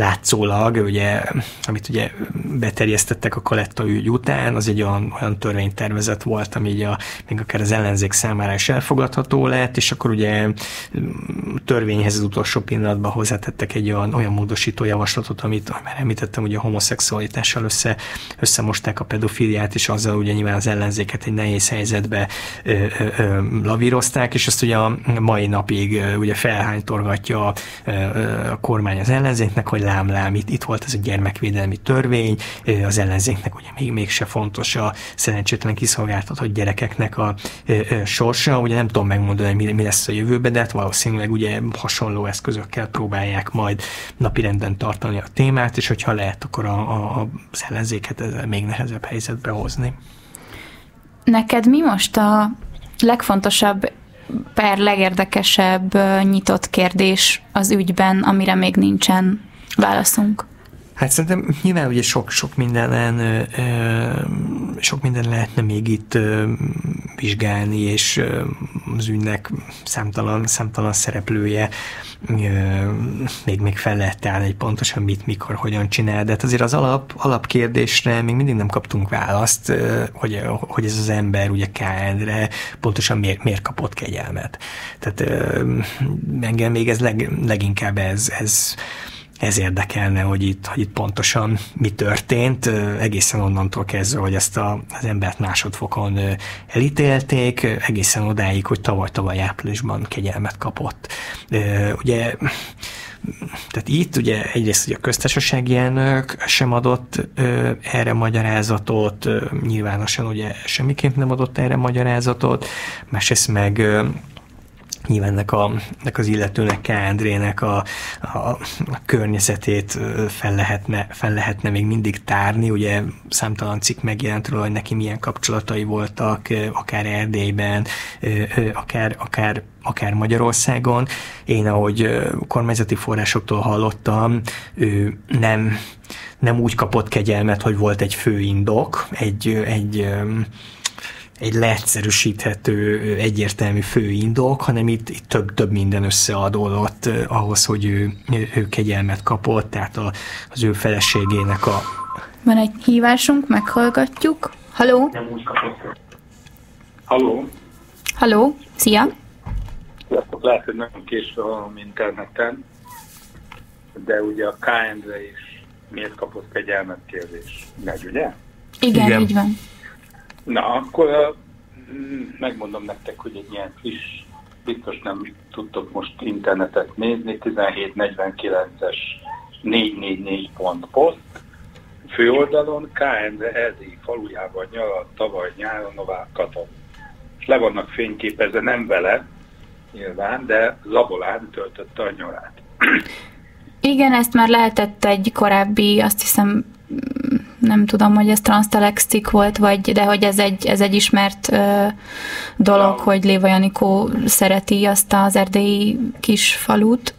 látszólag, ugye, amit ugye beterjesztettek a Kaletta ügy után, az egy olyan, olyan törvényt tervezet volt, ami így a, még akár az ellenzék számára is elfogadható lett, és akkor ugye törvényhez az utolsó pillanatban hozzátettek egy olyan, olyan módosító javaslatot, amit már említettem, ugye a homoszexualitással össze, összemosták a pedofiliát, és azzal ugye nyilván az ellenzéket egy nehéz helyzetbe ö, ö, ö, lavírozták, és ezt ugye a mai napig ö, ugye felhánytorgatja a, ö, a kormány az ellenzéknek, hogy lám, lám, itt, itt volt ez a gyermekvédelmi törvény, ö, az ellenzéknek ugye még, mégse fontos a szerencsétlen kiszolgáltatott gyerekeknek a ö, ö, sorsa, ugye nem tudom megmondani, mi, mi lesz a jövőben, de hát valószínűleg ugye hasonló eszközökkel próbálják majd napirenden tartani a témát, és hogyha lehet, akkor a, a, az ellenzéket ezzel még nehezebb helyzetbe hozni. Neked mi most a legfontosabb, per legérdekesebb nyitott kérdés az ügyben, amire még nincsen válaszunk? Hát szerintem nyilván ugye sok, sok mindenen sok minden lehetne még itt vizsgálni, és az ügynek számtalan, számtalan szereplője még, még fel lehet állni, hogy pontosan mit, mikor, hogyan csinál, de hát azért az alap, alapkérdésre még mindig nem kaptunk választ, hogy, hogy ez az ember ugye K. Endre pontosan miért, miért kapott kegyelmet. Tehát engem még ez leg, leginkább ez, ez Ez érdekelne, hogy itt, hogy itt pontosan mi történt, egészen onnantól kezdve, hogy ezt a, az embert másodfokon elítélték, egészen odáig, hogy tavaly-tavaly áprilisban kegyelmet kapott. Ugye, tehát itt ugye egyrészt ugye a köztársasági elnök sem adott erre magyarázatot, nyilvánosan ugye semmiképp nem adott erre magyarázatot, másrészt meg nyilván ennek, a, ennek az illetőnek, K. Endrének a, a, a környezetét fel lehetne, fel lehetne még mindig tárni. Ugye számtalan cikk megjelent róla, hogy neki milyen kapcsolatai voltak, akár Erdélyben, akár, akár, akár Magyarországon. Én, ahogy kormányzati forrásoktól hallottam, ő nem, nem úgy kapott kegyelmet, hogy volt egy fő indok, egy, egy egy leegyszerűsíthető, egyértelmű fő indok, hanem itt, itt több, több minden összeadódott eh, ahhoz, hogy ő, ő kegyelmet kapott, tehát a, az ő feleségének a... Van egy hívásunk, meghallgatjuk. Halló? Nem úgy kapott. Halló? Halló? Szia! Sziasztok, lehet, hogy nagyon késve hallom interneten, de ugye a K. Endre is miért kapott kegyelmet kérdés. Megy, ugye? Igen, Igen, így van. Na, akkor uh, megmondom nektek, hogy egy ilyen friss, biztos nem tudtok most internetet nézni, tizenhét negyvenkilences négy négy négy pont post főoldalon K. Endre erdélyi falujában nyaralt tavaly nyáron Novák Katon. És le vannak fényképezve, nem vele nyilván, de Zabolán töltötte a nyarát. Igen, ezt már lehetett egy korábbi, azt hiszem, nem tudom, hogy ez transztelex cikk volt, vagy, de hogy ez egy, ez egy ismert ö, dolog, ja. hogy Léva Janikó szereti azt az erdélyi kis falut.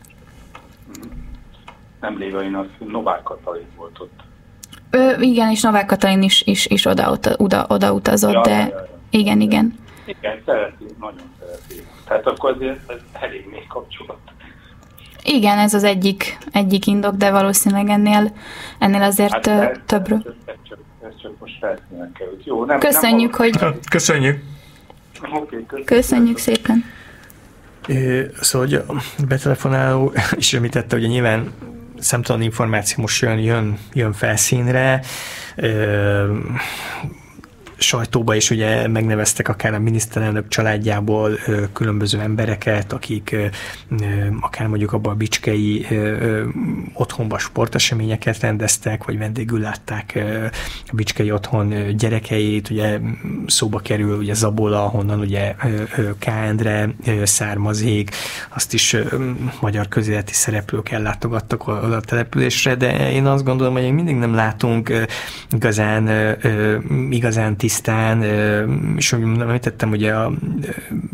Nem Léva Janikó, Novák Katalin volt ott. Ö, igen, és Novák Katalin is, is, is oda, oda, oda utazott, ja, de ja, ja. igen, igen. Igen, szereti, nagyon szereti. Tehát akkor azért ez elég még kapcsolat. Igen, ez az egyik, egyik indok, de valószínűleg ennél, ennél azért hát, ez, többről. Ez, ez, csak, ez csak most felszínen került. Jó, nem, köszönjük, nem hogy... Köszönjük. Okay, köszönjük. Köszönjük szépen. Szóval, hogy a betelefonáló is említette, hogy nyilván számtalan információ most jön, jön, jön felszínre, sajtóba is ugye megneveztek akár a miniszterelnök családjából ö, különböző embereket, akik ö, ö, akár mondjuk abban a bicskei ö, ö, otthonban sporteseményeket rendeztek, vagy vendégül látták ö, a bicskei otthon ö, gyerekeit, ugye szóba kerül ugye Zabola, honnan ugye ö, ö, K. Endre ö, származik, azt is ö, magyar közéleti szereplők ellátogattak oda a településre, de én azt gondolom, hogy még mindig nem látunk ö, igazán ö, igazán tisztán, és említettem, ugye a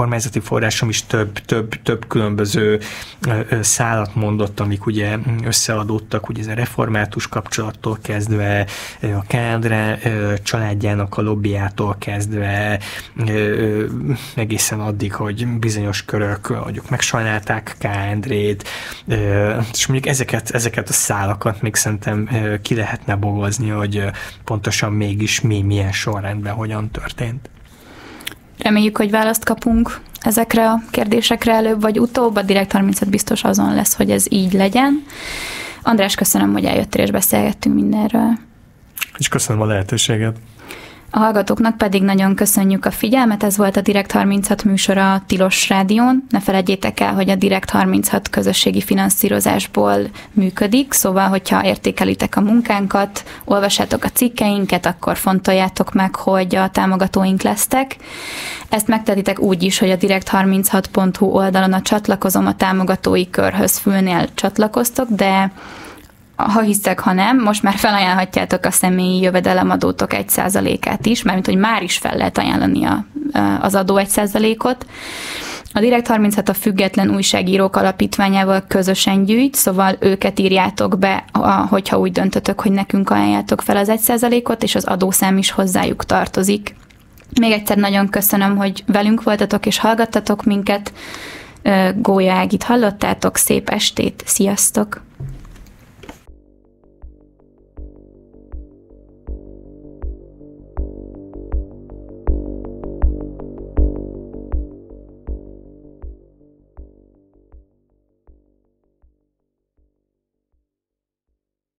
kormányzati forrásom is több, több, több különböző szálat mondott, amik ugye összeadódtak, ugye ez a református kapcsolattól kezdve, a Kádár családjának a lobbyától kezdve, egészen addig, hogy bizonyos körök mondjuk megsajnálták K. Endrét, és mondjuk ezeket, ezeket a szálakat még szerintem ki lehetne bogozni, hogy pontosan mégis mi, milyen sorrendben, hogyan történt. Reméljük, hogy választ kapunk ezekre a kérdésekre előbb vagy utóbb. A Direkt harminchat biztos azon lesz, hogy ez így legyen. András, köszönöm, hogy eljöttél és beszélgettünk mindenről. És köszönöm a lehetőséget. A hallgatóknak pedig nagyon köszönjük a figyelmet, ez volt a Direkt harminchat műsora a Tilos Rádión. Ne felejtjétek el, hogy a Direkt harminchat közösségi finanszírozásból működik, szóval, hogyha értékelitek a munkánkat, olvassátok a cikkeinket, akkor fontoljátok meg, hogy a támogatóink lesztek. Ezt megtehetitek úgy is, hogy a direkt harminchat pont hu oldalon a csatlakozom a támogatói körhöz fülnél csatlakoztok, de ha hiszek, ha nem, most már felajánlhatjátok a személyi jövedelemadótok egy százalékát is, mármint, hogy már is fel lehet ajánlani a, az adó egy százalékot. A Direkt harminchat a Független Újságírók Alapítványával közösen gyűjt, szóval őket írjátok be, hogyha úgy döntötök, hogy nekünk ajánljátok fel az egy százalékot, és az adószám is hozzájuk tartozik. Még egyszer nagyon köszönöm, hogy velünk voltatok és hallgattatok minket. Gólya Ágit hallottátok, szép estét, sziasztok!